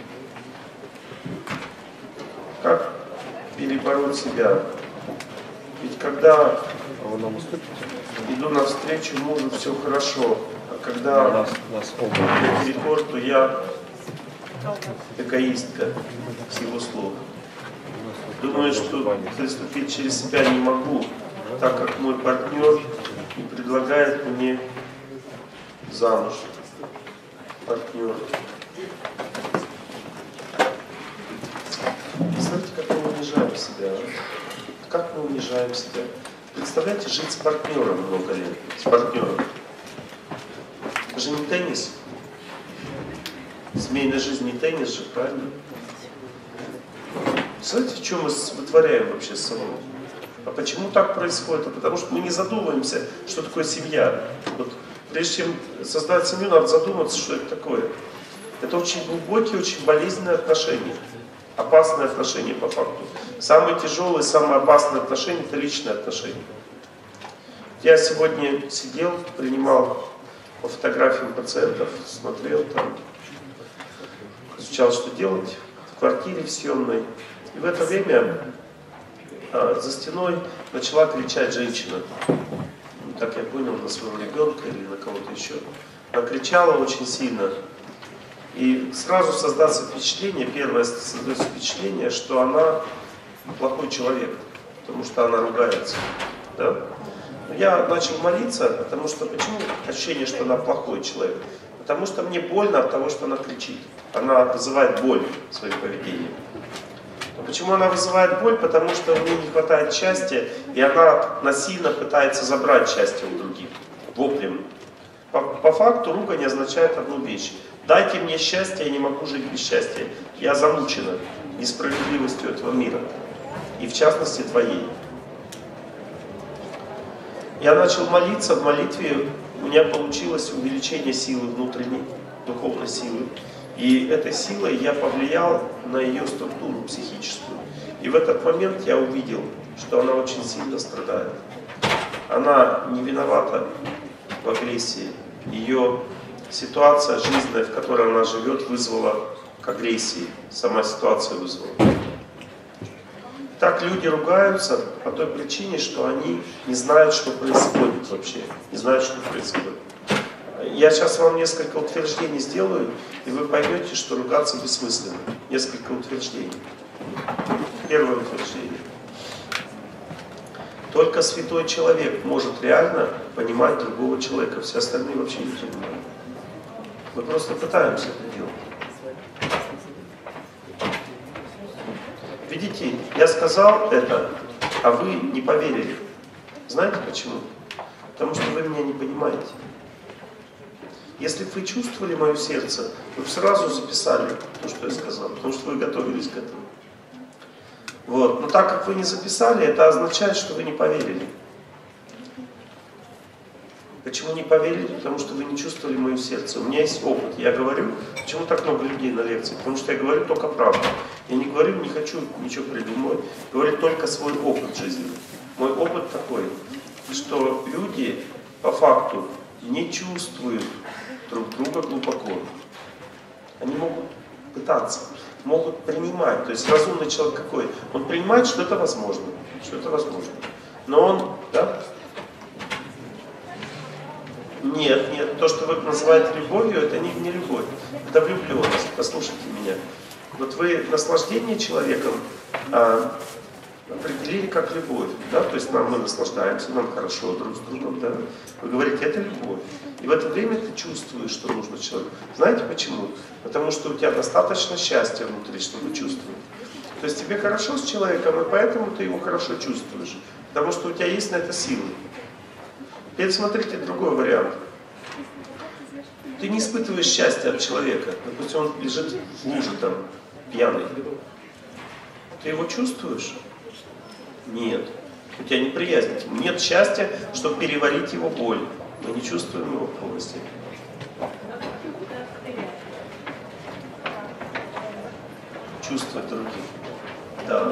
Как перебороть себя? Ведь когда иду навстречу мужу, все хорошо, а когда перебор, то я эгоистка, с его слов. Думаю, что приступить через себя не могу, так как мой партнер не предлагает мне замуж. Партнер. Представляете, как мы унижаем себя? Как мы унижаем себя? Представляете, жить с партнером много лет. С партнером. Это же не теннис. Семейная жизнь не теннис же, правильно? Знаете, что мы вытворяем вообще с собой? А почему так происходит? А потому что мы не задумываемся, что такое семья. Вот прежде чем создать семью, надо задуматься, что это такое. Это очень глубокие, очень болезненные отношения. Опасные отношения по факту. Самые тяжелые, самые опасные отношения — это личные отношения. Я сегодня сидел, принимал по фотографиям пациентов, смотрел там, изучал, что делать в квартире в съемной. И в это время за стеной начала кричать женщина. Так я понял, на своего ребенка или на кого-то еще. Она кричала очень сильно. И сразу создастся впечатление, первое создается впечатление, что она плохой человек, потому что она ругается. Да? Я начал молиться, потому что, почему ощущение, что она плохой человек? Потому что мне больно от того, что она кричит. Она вызывает боль своим поведением. Но почему она вызывает боль? Потому что у нее не хватает счастья, и она насильно пытается забрать счастье у других. Воплем. По факту ругань означает одну вещь. Дайте мне счастье, я не могу жить без счастья. Я замучена несправедливостью этого мира. И в частности твоей. Я начал молиться, в молитве у меня получилось увеличение силы внутренней, духовной силы. И этой силой я повлиял на ее структуру психическую. И в этот момент я увидел, что она очень сильно страдает. Она не виновата в агрессии. Ее ситуация жизненная, в которой она живет, вызвала к агрессии. Сама ситуация вызвала. Так люди ругаются по той причине, что они не знают, что происходит вообще. Не знают, что происходит. Я сейчас вам несколько утверждений сделаю, и вы поймете, что ругаться бессмысленно. Несколько утверждений. Первое утверждение. Только святой человек может реально понимать другого человека. Все остальные вообще не понимают. Мы просто пытаемся это делать. Видите, я сказал это, а вы не поверили. Знаете почему? Потому что вы меня не понимаете. Если бы вы чувствовали мое сердце, вы бы сразу записали то, что я сказал, потому что вы готовились к этому. Вот. Но так как вы не записали, это означает, что вы не поверили. Почему не поверили? Потому что вы не чувствовали мое сердце. У меня есть опыт. Я говорю, почему так много людей на лекции? Потому что я говорю только правду. Я не говорю, не хочу ничего придумать. Говорю только свой опыт жизни. Мой опыт такой, что люди по факту не чувствуют друг друга глубоко. Они могут пытаться, могут принимать. То есть разумный человек какой? Он принимает, что это возможно. Что это возможно. Но он, да? Нет, нет, то, что вы называете любовью, это не любовь, это влюбленность. Послушайте меня. Вот вы наслаждение человеком определили как любовь, да? То есть мы наслаждаемся, нам хорошо друг с другом, да? Вы говорите, это любовь. И в это время ты чувствуешь, что нужно человеку. Знаете почему? Потому что у тебя достаточно счастья внутри, чтобы чувствовать. То есть тебе хорошо с человеком, и поэтому ты его хорошо чувствуешь. Потому что у тебя есть на это силы. Теперь смотрите другой вариант. Ты не испытываешь счастья от человека. Допустим, он лежит в луже там, пьяный. Ты его чувствуешь? Нет. У тебя неприязнь. Нет счастья, чтобы переварить его боль. Мы не чувствуем его полностью. Чувствовать других. Да.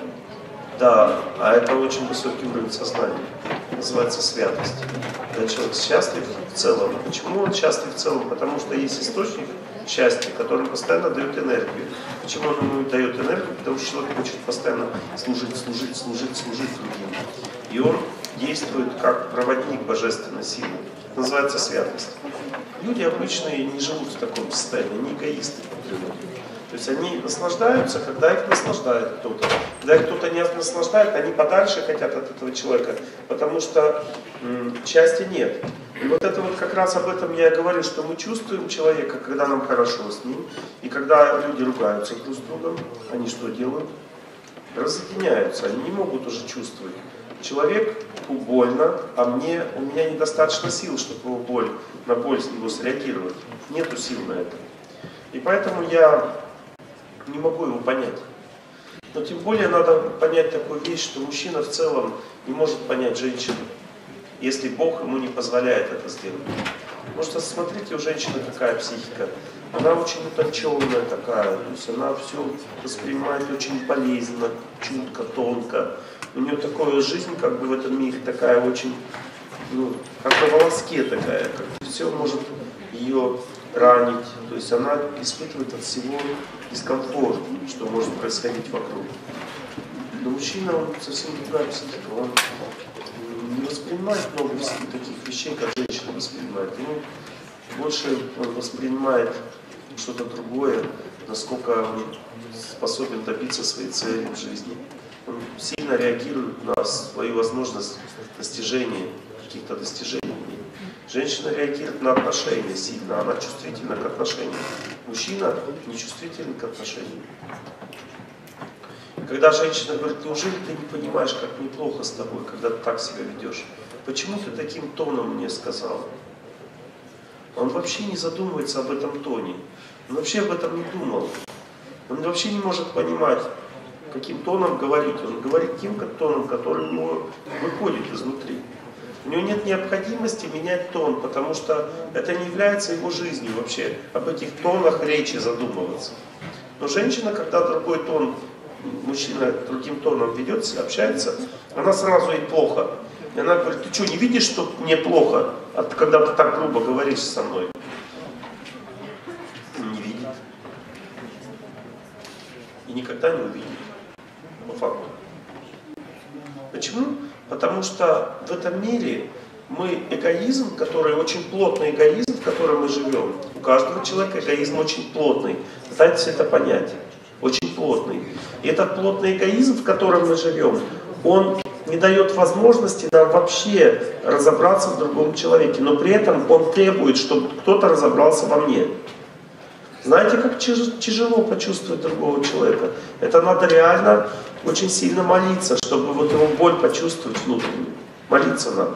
Да, а это очень высокий уровень сознания. Называется святость. Когда человек счастлив в целом. Почему он счастлив в целом? Потому что есть источник счастья, который постоянно дает энергию. Почему он ему дает энергию? Потому что человек хочет постоянно служить другим. И он действует как проводник божественной силы. Это называется святость. Люди обычные не живут в таком состоянии, они эгоисты по природе. То есть они наслаждаются, когда их наслаждает кто-то. Когда их кто-то не наслаждает, они подальше хотят от этого человека, потому что счастья нет. И вот это вот как раз об этом я и говорю, что мы чувствуем человека, когда нам хорошо с ним, и когда люди ругаются друг с другом, они что делают? Разъединяются, они не могут уже чувствовать. Человеку больно, а у меня недостаточно сил, чтобы на боль его среагировать. Нету сил на это. И поэтому я не могу его понять. Но тем более надо понять такую вещь, что мужчина в целом не может понять женщину, если Бог ему не позволяет это сделать. Потому что смотрите, у женщины какая психика. Она очень утонченная такая, то есть она все воспринимает очень болезненно, чутко, тонко. У нее такая жизнь как бы в этом мире такая очень, как на волоске такая, как все может ее ранить. То есть она испытывает от всего дискомфорт, что может происходить вокруг. Но мужчина, он совсем другая психика. Он не воспринимает много таких вещей, как женщина воспринимает. Ему больше он воспринимает что-то другое, насколько он способен добиться своей цели в жизни. Он сильно реагирует на свою возможность достижения, каких-то достижений. Женщина реагирует на отношения сильно, она чувствительна к отношениям. Мужчина не чувствителен к отношениям. Когда женщина говорит, неужели ты не понимаешь, как неплохо с тобой, когда ты так себя ведешь? Почему ты таким тоном мне сказал? Он вообще не задумывается об этом тоне. Он вообще об этом не думал. Он вообще не может понимать, каким тоном говорить. Он говорит тем тоном, который у него выходит изнутри. У него нет необходимости менять тон, потому что это не является его жизнью вообще, об этих тонах речи задумываться. Но женщина, когда другой тон, мужчина другим тоном ведет себя, общается, она сразу ей плохо. И она говорит, ты что, не видишь, что мне плохо, когда ты так грубо говоришь со мной? Не видит. И никогда не увидит. По факту. Почему? Потому что в этом мире мы эгоизм, который очень плотный эгоизм, в котором мы живем. У каждого человека эгоизм очень плотный. Пытайтесь это понять. Очень плотный. И этот плотный эгоизм, в котором мы живем, он не дает возможности нам вообще разобраться в другом человеке. Но при этом он требует, чтобы кто-то разобрался во мне. Знаете, как тяжело почувствовать другого человека? Это надо реально очень сильно молиться, чтобы вот его боль почувствовать внутреннюю. Молиться надо.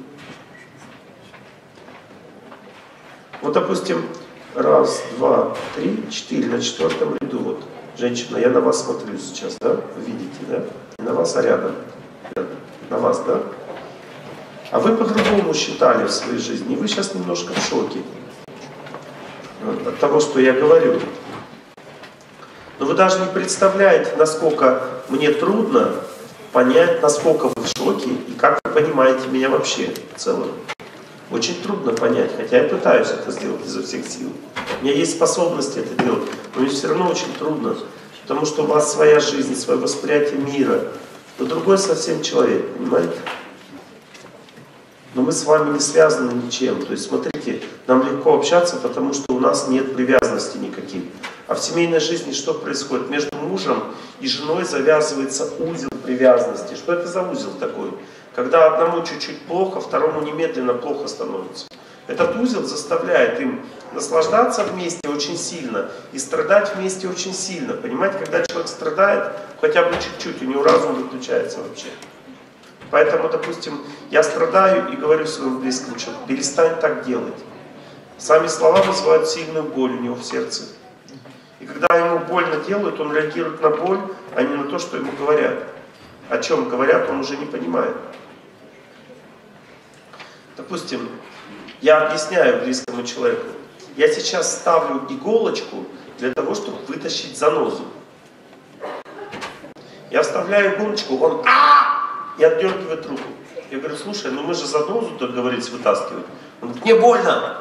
Вот, допустим, раз, два, три, четыре, на четвертом ряду. Вот, женщина, я на вас смотрю сейчас, да? Вы видите, да? Не на вас, а рядом. На вас, да? А вы по-другому считали в своей жизни. И вы сейчас немножко в шоке от того, что я говорю. Но вы даже не представляете, насколько мне трудно понять, насколько вы в шоке и как вы понимаете меня вообще в целом. Очень трудно понять, хотя я пытаюсь это сделать изо всех сил. У меня есть способность это делать, но мне все равно очень трудно, потому что у вас своя жизнь, свое восприятие мира, но другой совсем человек, понимаете? Но мы с вами не связаны ничем. То есть, смотрите, нам легко общаться, потому что у нас нет привязанности никаких. А в семейной жизни что происходит? Между мужем и женой завязывается узел привязанности. Что это за узел такой? Когда одному чуть-чуть плохо, второму немедленно плохо становится. Этот узел заставляет им наслаждаться вместе очень сильно и страдать вместе очень сильно. Понимаете, когда человек страдает, хотя бы чуть-чуть, у него разум выключается вообще. Поэтому, допустим, я страдаю и говорю своему близкому человеку: перестань так делать. Сами слова вызывают сильную боль у него в сердце. И когда ему больно делают, он реагирует на боль, а не на то, что ему говорят. О чем говорят, он уже не понимает. Допустим, я объясняю близкому человеку: я сейчас ставлю иголочку для того, чтобы вытащить занозу. Я вставляю иголочку, он и отдергивает руку. Я говорю: слушай, ну мы же занозу договорились вытаскивать. Он говорит: мне больно.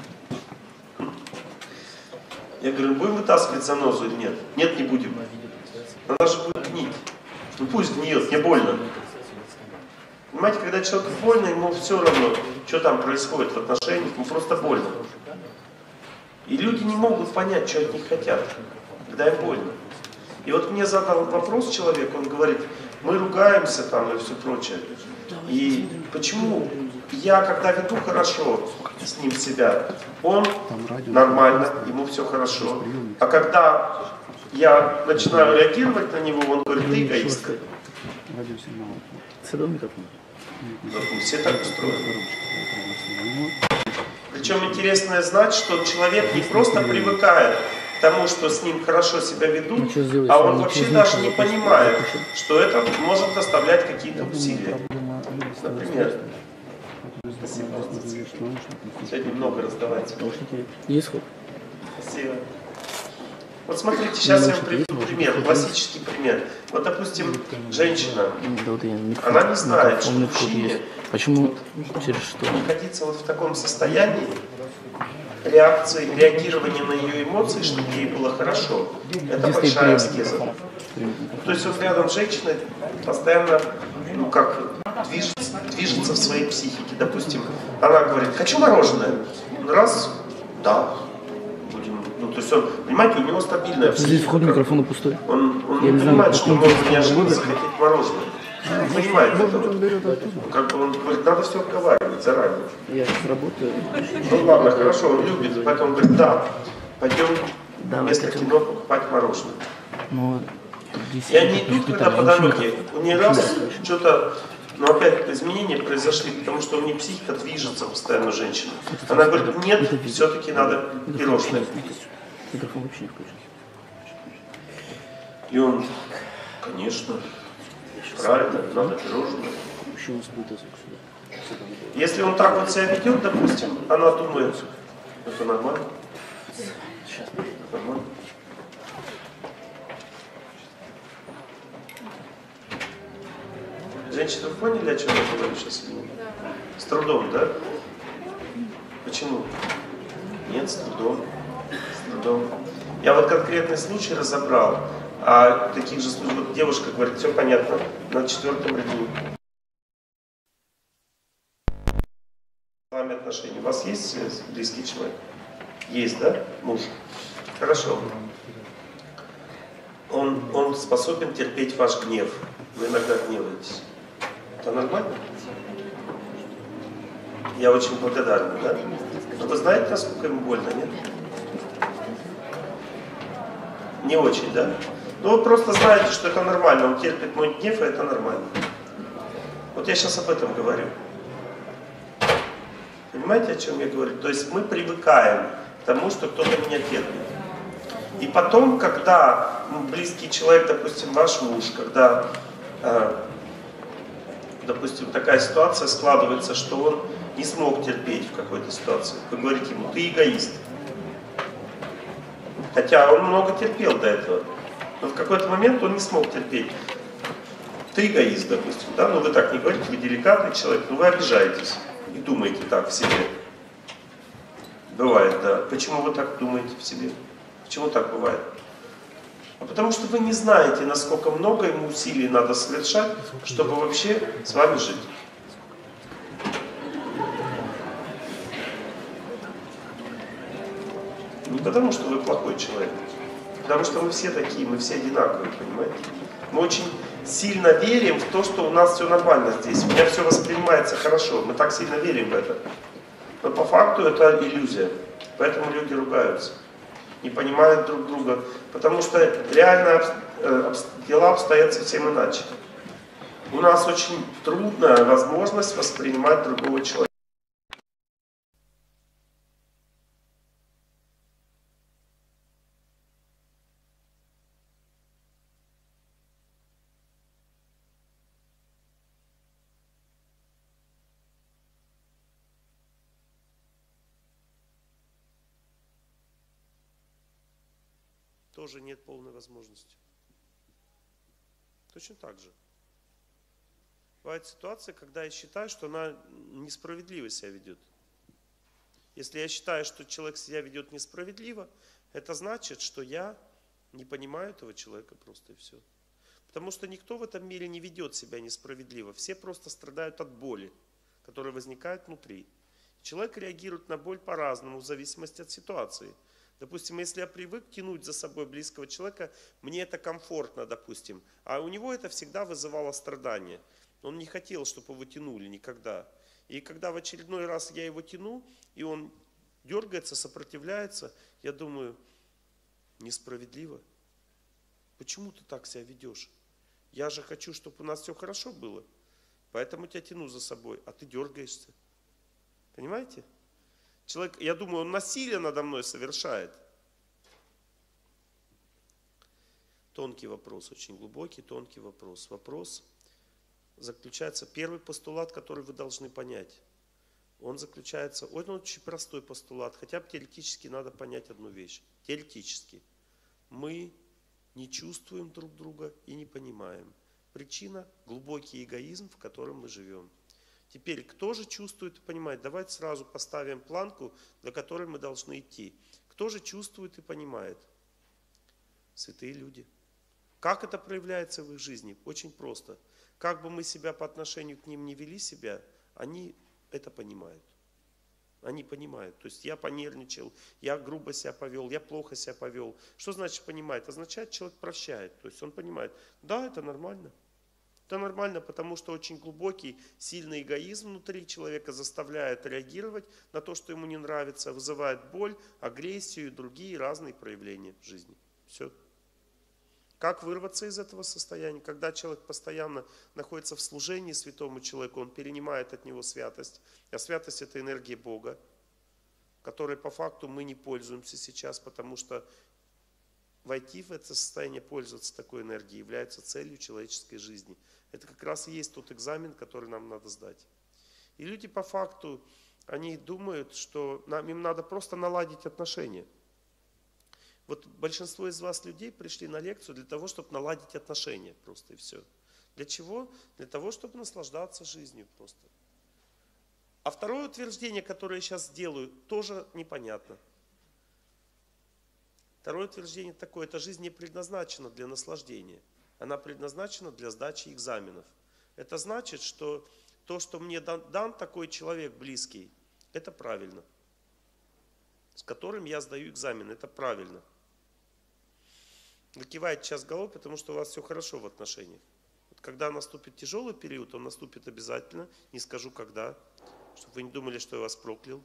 Я говорю: будем вытаскивать занозу или нет? Нет, не будем. Она же будет гнить. Ну пусть гниет, мне больно. Понимаете, когда человеку больно, ему все равно, что там происходит в отношениях, ему просто больно. И люди не могут понять, что от них хотят, когда им больно. И вот мне задал вопрос человек, он говорит: мы ругаемся там и все прочее. И почему я, когда веду хорошо с ним себя, он нормально, ему все хорошо. А когда я начинаю реагировать на него, он говорит: ты эгоистка. Все так устроены. Причем интересно знать, что человек не просто привыкает к тому, что с ним хорошо себя ведут, а он вообще даже не понимает, что это может доставлять какие-то усилия. Например, спасибо. Сегодня много раздавать. Спасибо. Вот смотрите, сейчас я вам приведу пример, классический пример. Вот, допустим, женщина, она не знает, что мужчине находиться вот в таком состоянии реакции, реагирования на ее эмоции, чтобы ей было хорошо. Это большая аскеза. То есть вот рядом с женщиной постоянно, ну как, движется в своей психике. Допустим, она говорит: хочу мороженое. Раз, да. Ну, то есть он, понимаете, у него стабильная психика. Здесь вход микрофона пустой. Он не понимает, что может неожиданно захотеть мороженое. Он не понимает этого. Ну, как бы он говорит: надо все обговаривать заранее. Я сейчас работаю. Ну ладно, хорошо, он любит, поэтому он говорит: да, пойдем вместо кино покупать мороженое. Но и они идут, когда по дороге, у нее раз что-то, но опять изменения произошли, потому что у нее психика движется постоянно, женщина. Она говорит: нет, все-таки надо пирожное. Микрофон вообще не включен. И он: конечно, правильно, надо пирожное. Если он так вот себя ведет, допустим, она думает: это нормально. Нормально. Женщины, вы поняли, о чем я говорю сейчас? С трудом, да? Почему? Нет, с трудом. С трудом. Я вот конкретный случай разобрал, а таких же случаев, вот девушка говорит: все понятно, на 4-м ряду. С вами отношения. У вас есть близкий человек? Есть, да? Муж. Хорошо. Он способен терпеть ваш гнев. Вы иногда гневаетесь. Это нормально? Я очень благодарен, да? Но вы знаете, насколько ему больно, нет? Не очень, да? Ну вы просто знаете, что это нормально. Он терпит мой гнев, и это нормально. Вот я сейчас об этом говорю. Понимаете, о чем я говорю? То есть мы привыкаем к тому, что кто-то меня терпит. И потом, когда близкий человек, допустим, ваш муж, когда, допустим, такая ситуация складывается, что он не смог терпеть в какой-то ситуации, вы говорите ему: ты эгоист. Хотя он много терпел до этого. Но в какой-то момент он не смог терпеть. Ты эгоист, допустим, да? Ну вы так не говорите, вы деликатный человек, но вы обижаетесь. И думаете так в себе. Бывает, да. Почему вы так думаете в себе? Почему так бывает? А потому что вы не знаете, насколько много ему усилий надо совершать, чтобы вообще с вами жить. Не потому, что вы плохой человек. Потому что мы все такие, мы все одинаковые, понимаете? Мы очень сильно верим в то, что у нас все нормально здесь. У меня все воспринимается хорошо. Мы так сильно верим в это. Но по факту это иллюзия. Поэтому люди ругаются. Не понимают друг друга. Потому что реально дела обстоят совсем иначе. У нас очень трудная возможность воспринимать другого человека. Тоже нет полной возможности. Точно так же. Бывает ситуация, когда я считаю, что она несправедливо себя ведет. Если я считаю, что человек себя ведет несправедливо, это значит, что я не понимаю этого человека просто и все. Потому что никто в этом мире не ведет себя несправедливо. Все просто страдают от боли, которая возникает внутри. Человек реагирует на боль по-разному, в зависимости от ситуации. Допустим, если я привык тянуть за собой близкого человека, мне это комфортно, допустим. А у него это всегда вызывало страдания. Он не хотел, чтобы его тянули никогда. И когда в очередной раз я его тяну, и он дергается, сопротивляется, я думаю, несправедливо. Почему ты так себя ведешь? Я же хочу, чтобы у нас все хорошо было. Поэтому тебя тяну за собой, а ты дергаешься. Понимаете? Человек, я думаю, он насилие надо мной совершает. Тонкий вопрос, очень глубокий, тонкий вопрос. Вопрос заключается, первый постулат, который вы должны понять. Он заключается, он очень простой постулат, хотя бы теоретически надо понять одну вещь. Теоретически. Мы не чувствуем друг друга и не понимаем. Причина – глубокий эгоизм, в котором мы живем. Теперь, кто же чувствует и понимает? Давайте сразу поставим планку, до которой мы должны идти. Кто же чувствует и понимает? Святые люди. Как это проявляется в их жизни? Очень просто. Как бы мы себя по отношению к ним не вели себя, они это понимают. Они понимают. То есть я понервничал, я грубо себя повел, я плохо себя повел. Что значит понимает? Означает, человек прощает. То есть он понимает, да, это нормально. Это нормально, потому что очень глубокий, сильный эгоизм внутри человека заставляет реагировать на то, что ему не нравится, вызывает боль, агрессию и другие разные проявления в жизни. Все. Как вырваться из этого состояния? Когда человек постоянно находится в служении святому человеку, он перенимает от него святость. А святость – это энергия Бога, которой по факту мы не пользуемся сейчас, потому что войти в это состояние, пользоваться такой энергией, является целью человеческой жизни. Это как раз и есть тот экзамен, который нам надо сдать. И люди по факту, они думают, что им надо просто наладить отношения. Вот большинство из вас людей пришли на лекцию для того, чтобы наладить отношения просто и все. Для чего? Для того, чтобы наслаждаться жизнью просто. А второе утверждение, которое я сейчас сделаю, тоже непонятно. Второе утверждение такое, эта жизнь не предназначена для наслаждения. Она предназначена для сдачи экзаменов. Это значит, что то, что мне дан такой человек близкий, это правильно. С которым я сдаю экзамен, это правильно. Вы киваете сейчас головой, потому что у вас все хорошо в отношениях. Вот когда наступит тяжелый период, он наступит обязательно, не скажу когда, чтобы вы не думали, что я вас проклял.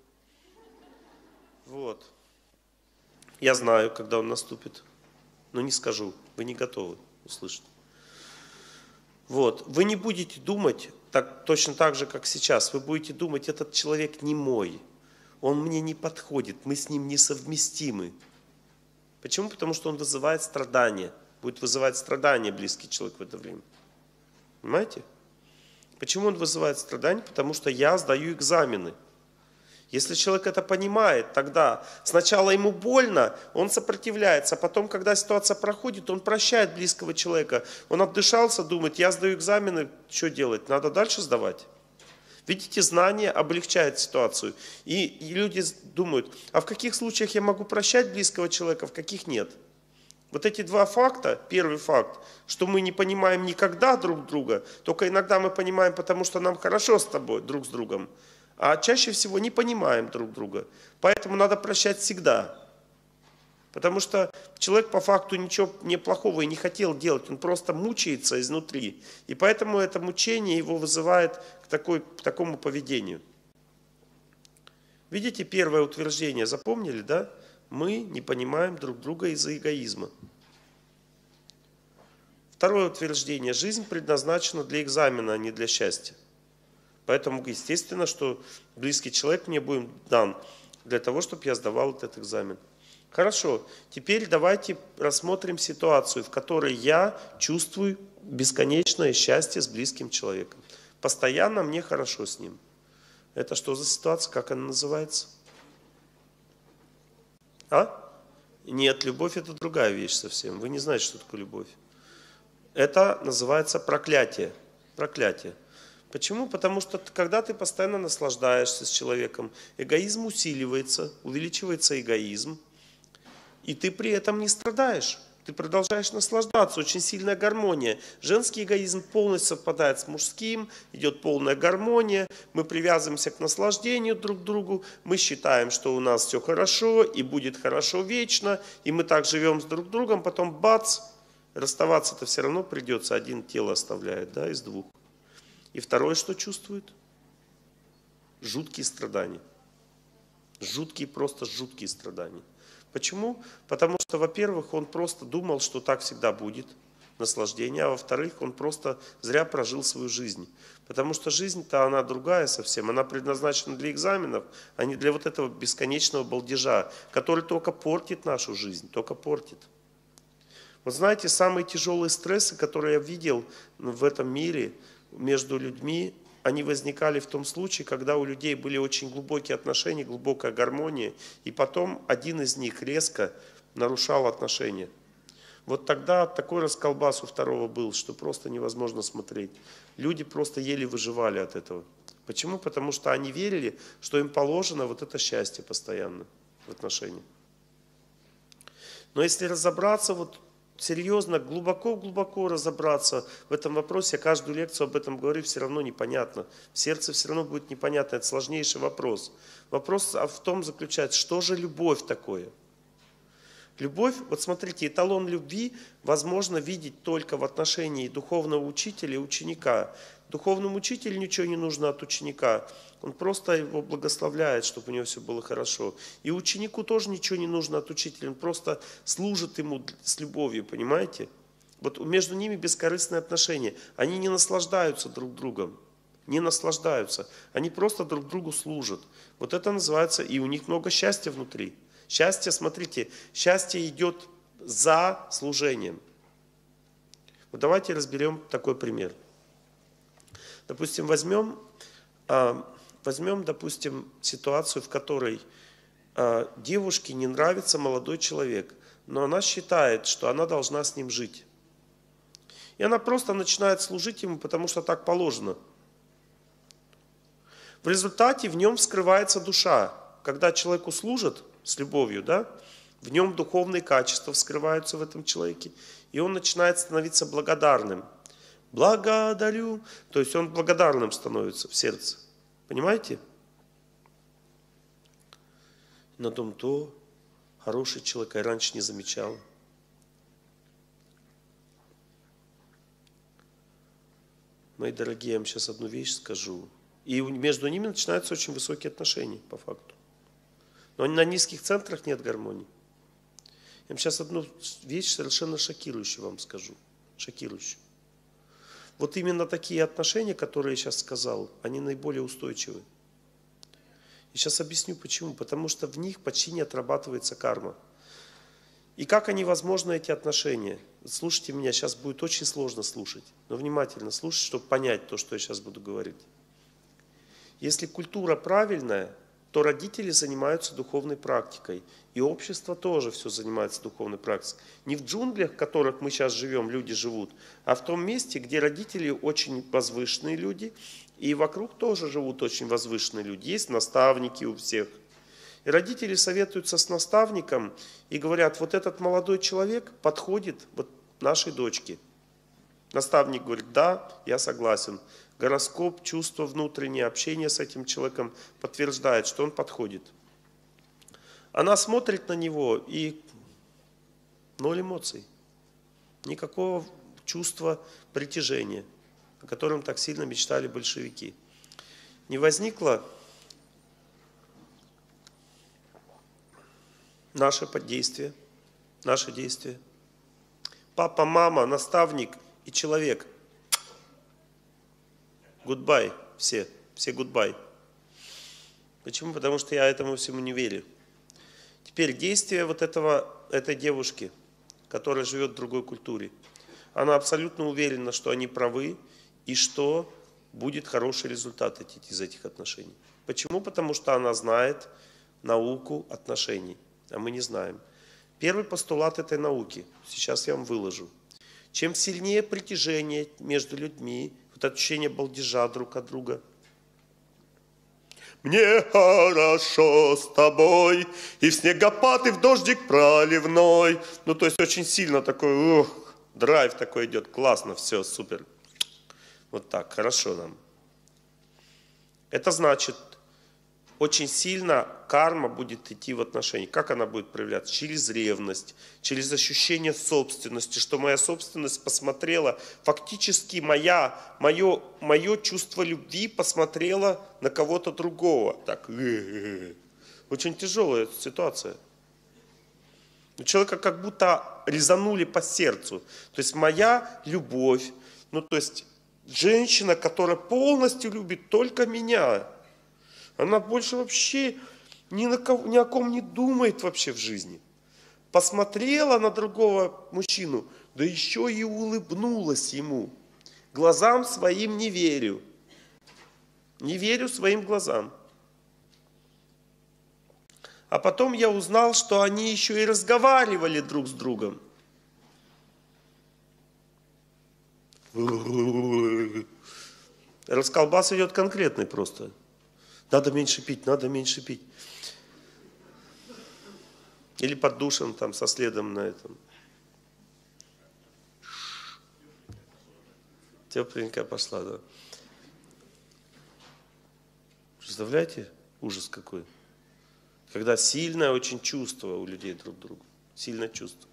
Вот. Я знаю, когда он наступит, но не скажу, вы не готовы услышать. Вот. Вы не будете думать точно так же, как сейчас. Вы будете думать, этот человек не мой, он мне не подходит, мы с ним несовместимы. Почему? Потому что он вызывает страдания. Будет вызывать страдания близкий человек в это время. Понимаете? Почему он вызывает страдания? Потому что я сдаю экзамены. Если человек это понимает, тогда сначала ему больно, он сопротивляется, а потом, когда ситуация проходит, он прощает близкого человека. Он отдышался, думает, я сдаю экзамены, что делать? Надо дальше сдавать. Видите, знание облегчает ситуацию. И люди думают, а в каких случаях я могу прощать близкого человека, в каких нет? Вот эти два факта, первый факт, что мы не понимаем никогда друг друга, только иногда мы понимаем, потому что нам хорошо с тобой, друг с другом, а чаще всего не понимаем друг друга. Поэтому надо прощать всегда. Потому что человек по факту ничего не плохого и не хотел делать, он просто мучается изнутри. И поэтому это мучение его вызывает к такому поведению. Видите, первое утверждение, запомнили, да? Мы не понимаем друг друга из-за эгоизма. Второе утверждение, жизнь предназначена для экзамена, а не для счастья. Поэтому естественно, что близкий человек мне будет дан для того, чтобы я сдавал этот экзамен. Хорошо, теперь давайте рассмотрим ситуацию, в которой я чувствую бесконечное счастье с близким человеком. Постоянно мне хорошо с ним. Это что за ситуация, как она называется? А? Нет, любовь это другая вещь совсем. Вы не знаете, что такое любовь. Это называется проклятие. Проклятие. Почему? Потому что когда ты постоянно наслаждаешься с человеком, эгоизм усиливается, увеличивается эгоизм. И ты при этом не страдаешь. Ты продолжаешь наслаждаться. Очень сильная гармония. Женский эгоизм полностью совпадает с мужским. Идет полная гармония. Мы привязываемся к наслаждению друг к другу. Мы считаем, что у нас все хорошо и будет хорошо вечно. И мы так живем с друг другом. Потом бац, расставаться-то все равно придется. Один тело оставляет, да, из двух. И второе, что чувствует? Жуткие страдания. Жуткие, просто жуткие страдания. Почему? Потому что, во-первых, он просто думал, что так всегда будет, наслаждение, а во-вторых, он просто зря прожил свою жизнь. Потому что жизнь-то она другая совсем, она предназначена для экзаменов, а не для вот этого бесконечного балдежа, который только портит нашу жизнь, только портит. Вот знаете, самые тяжелые стрессы, которые я видел в этом мире между людьми, они возникали в том случае, когда у людей были очень глубокие отношения, глубокая гармония, и потом один из них резко нарушал отношения. Вот тогда такой расколбас у второго был, что просто невозможно смотреть. Люди просто еле выживали от этого. Почему? Потому что они верили, что им положено вот это счастье постоянно в отношениях. Но если разобраться вот серьезно, глубоко-глубоко разобраться в этом вопросе, я каждую лекцию об этом говорю, все равно непонятно. В сердце все равно будет непонятно, это сложнейший вопрос. Вопрос в том заключается, что же любовь такое? Любовь, вот смотрите, эталон любви возможно видеть только в отношении духовного учителя и ученика. Духовному учителю ничего не нужно от ученика, он просто его благословляет, чтобы у него все было хорошо. И ученику тоже ничего не нужно от учителя, он просто служит ему с любовью, понимаете? Вот между ними бескорыстные отношения, они не наслаждаются друг другом, не наслаждаются, они просто друг другу служат. Вот это называется, и у них много счастья внутри. Счастье, смотрите, счастье идет за служением. Вот давайте разберем такой пример. Допустим, возьмем, допустим, ситуацию, в которой девушке не нравится молодой человек, но она считает, что она должна с ним жить. И она просто начинает служить ему, потому что так положено. В результате в нем вскрывается душа. Когда человеку служат с любовью, да, в нем духовные качества вскрываются в этом человеке, и он начинает становиться благодарным. Благодарю, то есть он благодарным становится в сердце. Понимаете? На том то, хороший человек, я раньше не замечал. Мои дорогие, я вам сейчас одну вещь скажу. И между ними начинаются очень высокие отношения, по факту. Но на низких центрах нет гармонии. Я вам сейчас одну вещь совершенно шокирующую вам скажу. Шокирующую. Вот именно такие отношения, которые я сейчас сказал, они наиболее устойчивы. И сейчас объясню почему. Потому что в них почти не отрабатывается карма. И как они возможны, эти отношения? Слушайте меня, сейчас будет очень сложно слушать. Но внимательно слушайте, чтобы понять то, что я сейчас буду говорить. Если культура правильная, то родители занимаются духовной практикой. И общество тоже все занимается духовной практикой. Не в джунглях, в которых мы сейчас живем, люди живут, а в том месте, где родители очень возвышенные люди, и вокруг тоже живут очень возвышенные люди. Есть наставники у всех. И родители советуются с наставником и говорят, вот этот молодой человек подходит вот нашей дочке. Наставник говорит, да, я согласен. Гороскоп, чувство внутреннее, общение с этим человеком подтверждает, что он подходит. Она смотрит на него и ноль эмоций. Никакого чувства притяжения, о котором так сильно мечтали большевики. Не возникло наше поддействие, наше действие. Папа, мама, наставник и человек. Гудбай, все гудбай. Почему? Потому что я этому всему не верю. Теперь действие вот этой девушки, которая живет в другой культуре, она абсолютно уверена, что они правы и что будет хороший результат из этих отношений. Почему? Потому что она знает науку отношений, а мы не знаем. Первый постулат этой науки, сейчас я вам выложу. Чем сильнее притяжение между людьми, вот ощущение балдежа друг от друга. Мне хорошо с тобой, и в снегопад, и в дождик проливной. Ну, то есть очень сильно такой, драйв такой идет, классно, все, супер. Вот так, хорошо нам. Это значит, очень сильно карма будет идти в отношении. Как она будет проявляться? Через ревность, через ощущение собственности, что моя собственность посмотрела, фактически мое чувство любви посмотрело на кого-то другого. Так, очень тяжелая ситуация. У человека как будто резанули по сердцу. То есть моя любовь, ну то есть женщина, которая полностью любит только меня, она больше вообще ни о ком не думает вообще в жизни. Посмотрела на другого мужчину, да еще и улыбнулась ему. Глазам своим не верю. Не верю своим глазам. А потом я узнал, что они еще и разговаривали друг с другом. Расколбас идет конкретный просто. Надо меньше пить, надо меньше пить. Или под душем там со следом на этом. Тепленькая пошла, да. Представляете, ужас какой. Когда сильное очень чувство у людей друг к другу. Сильное чувство.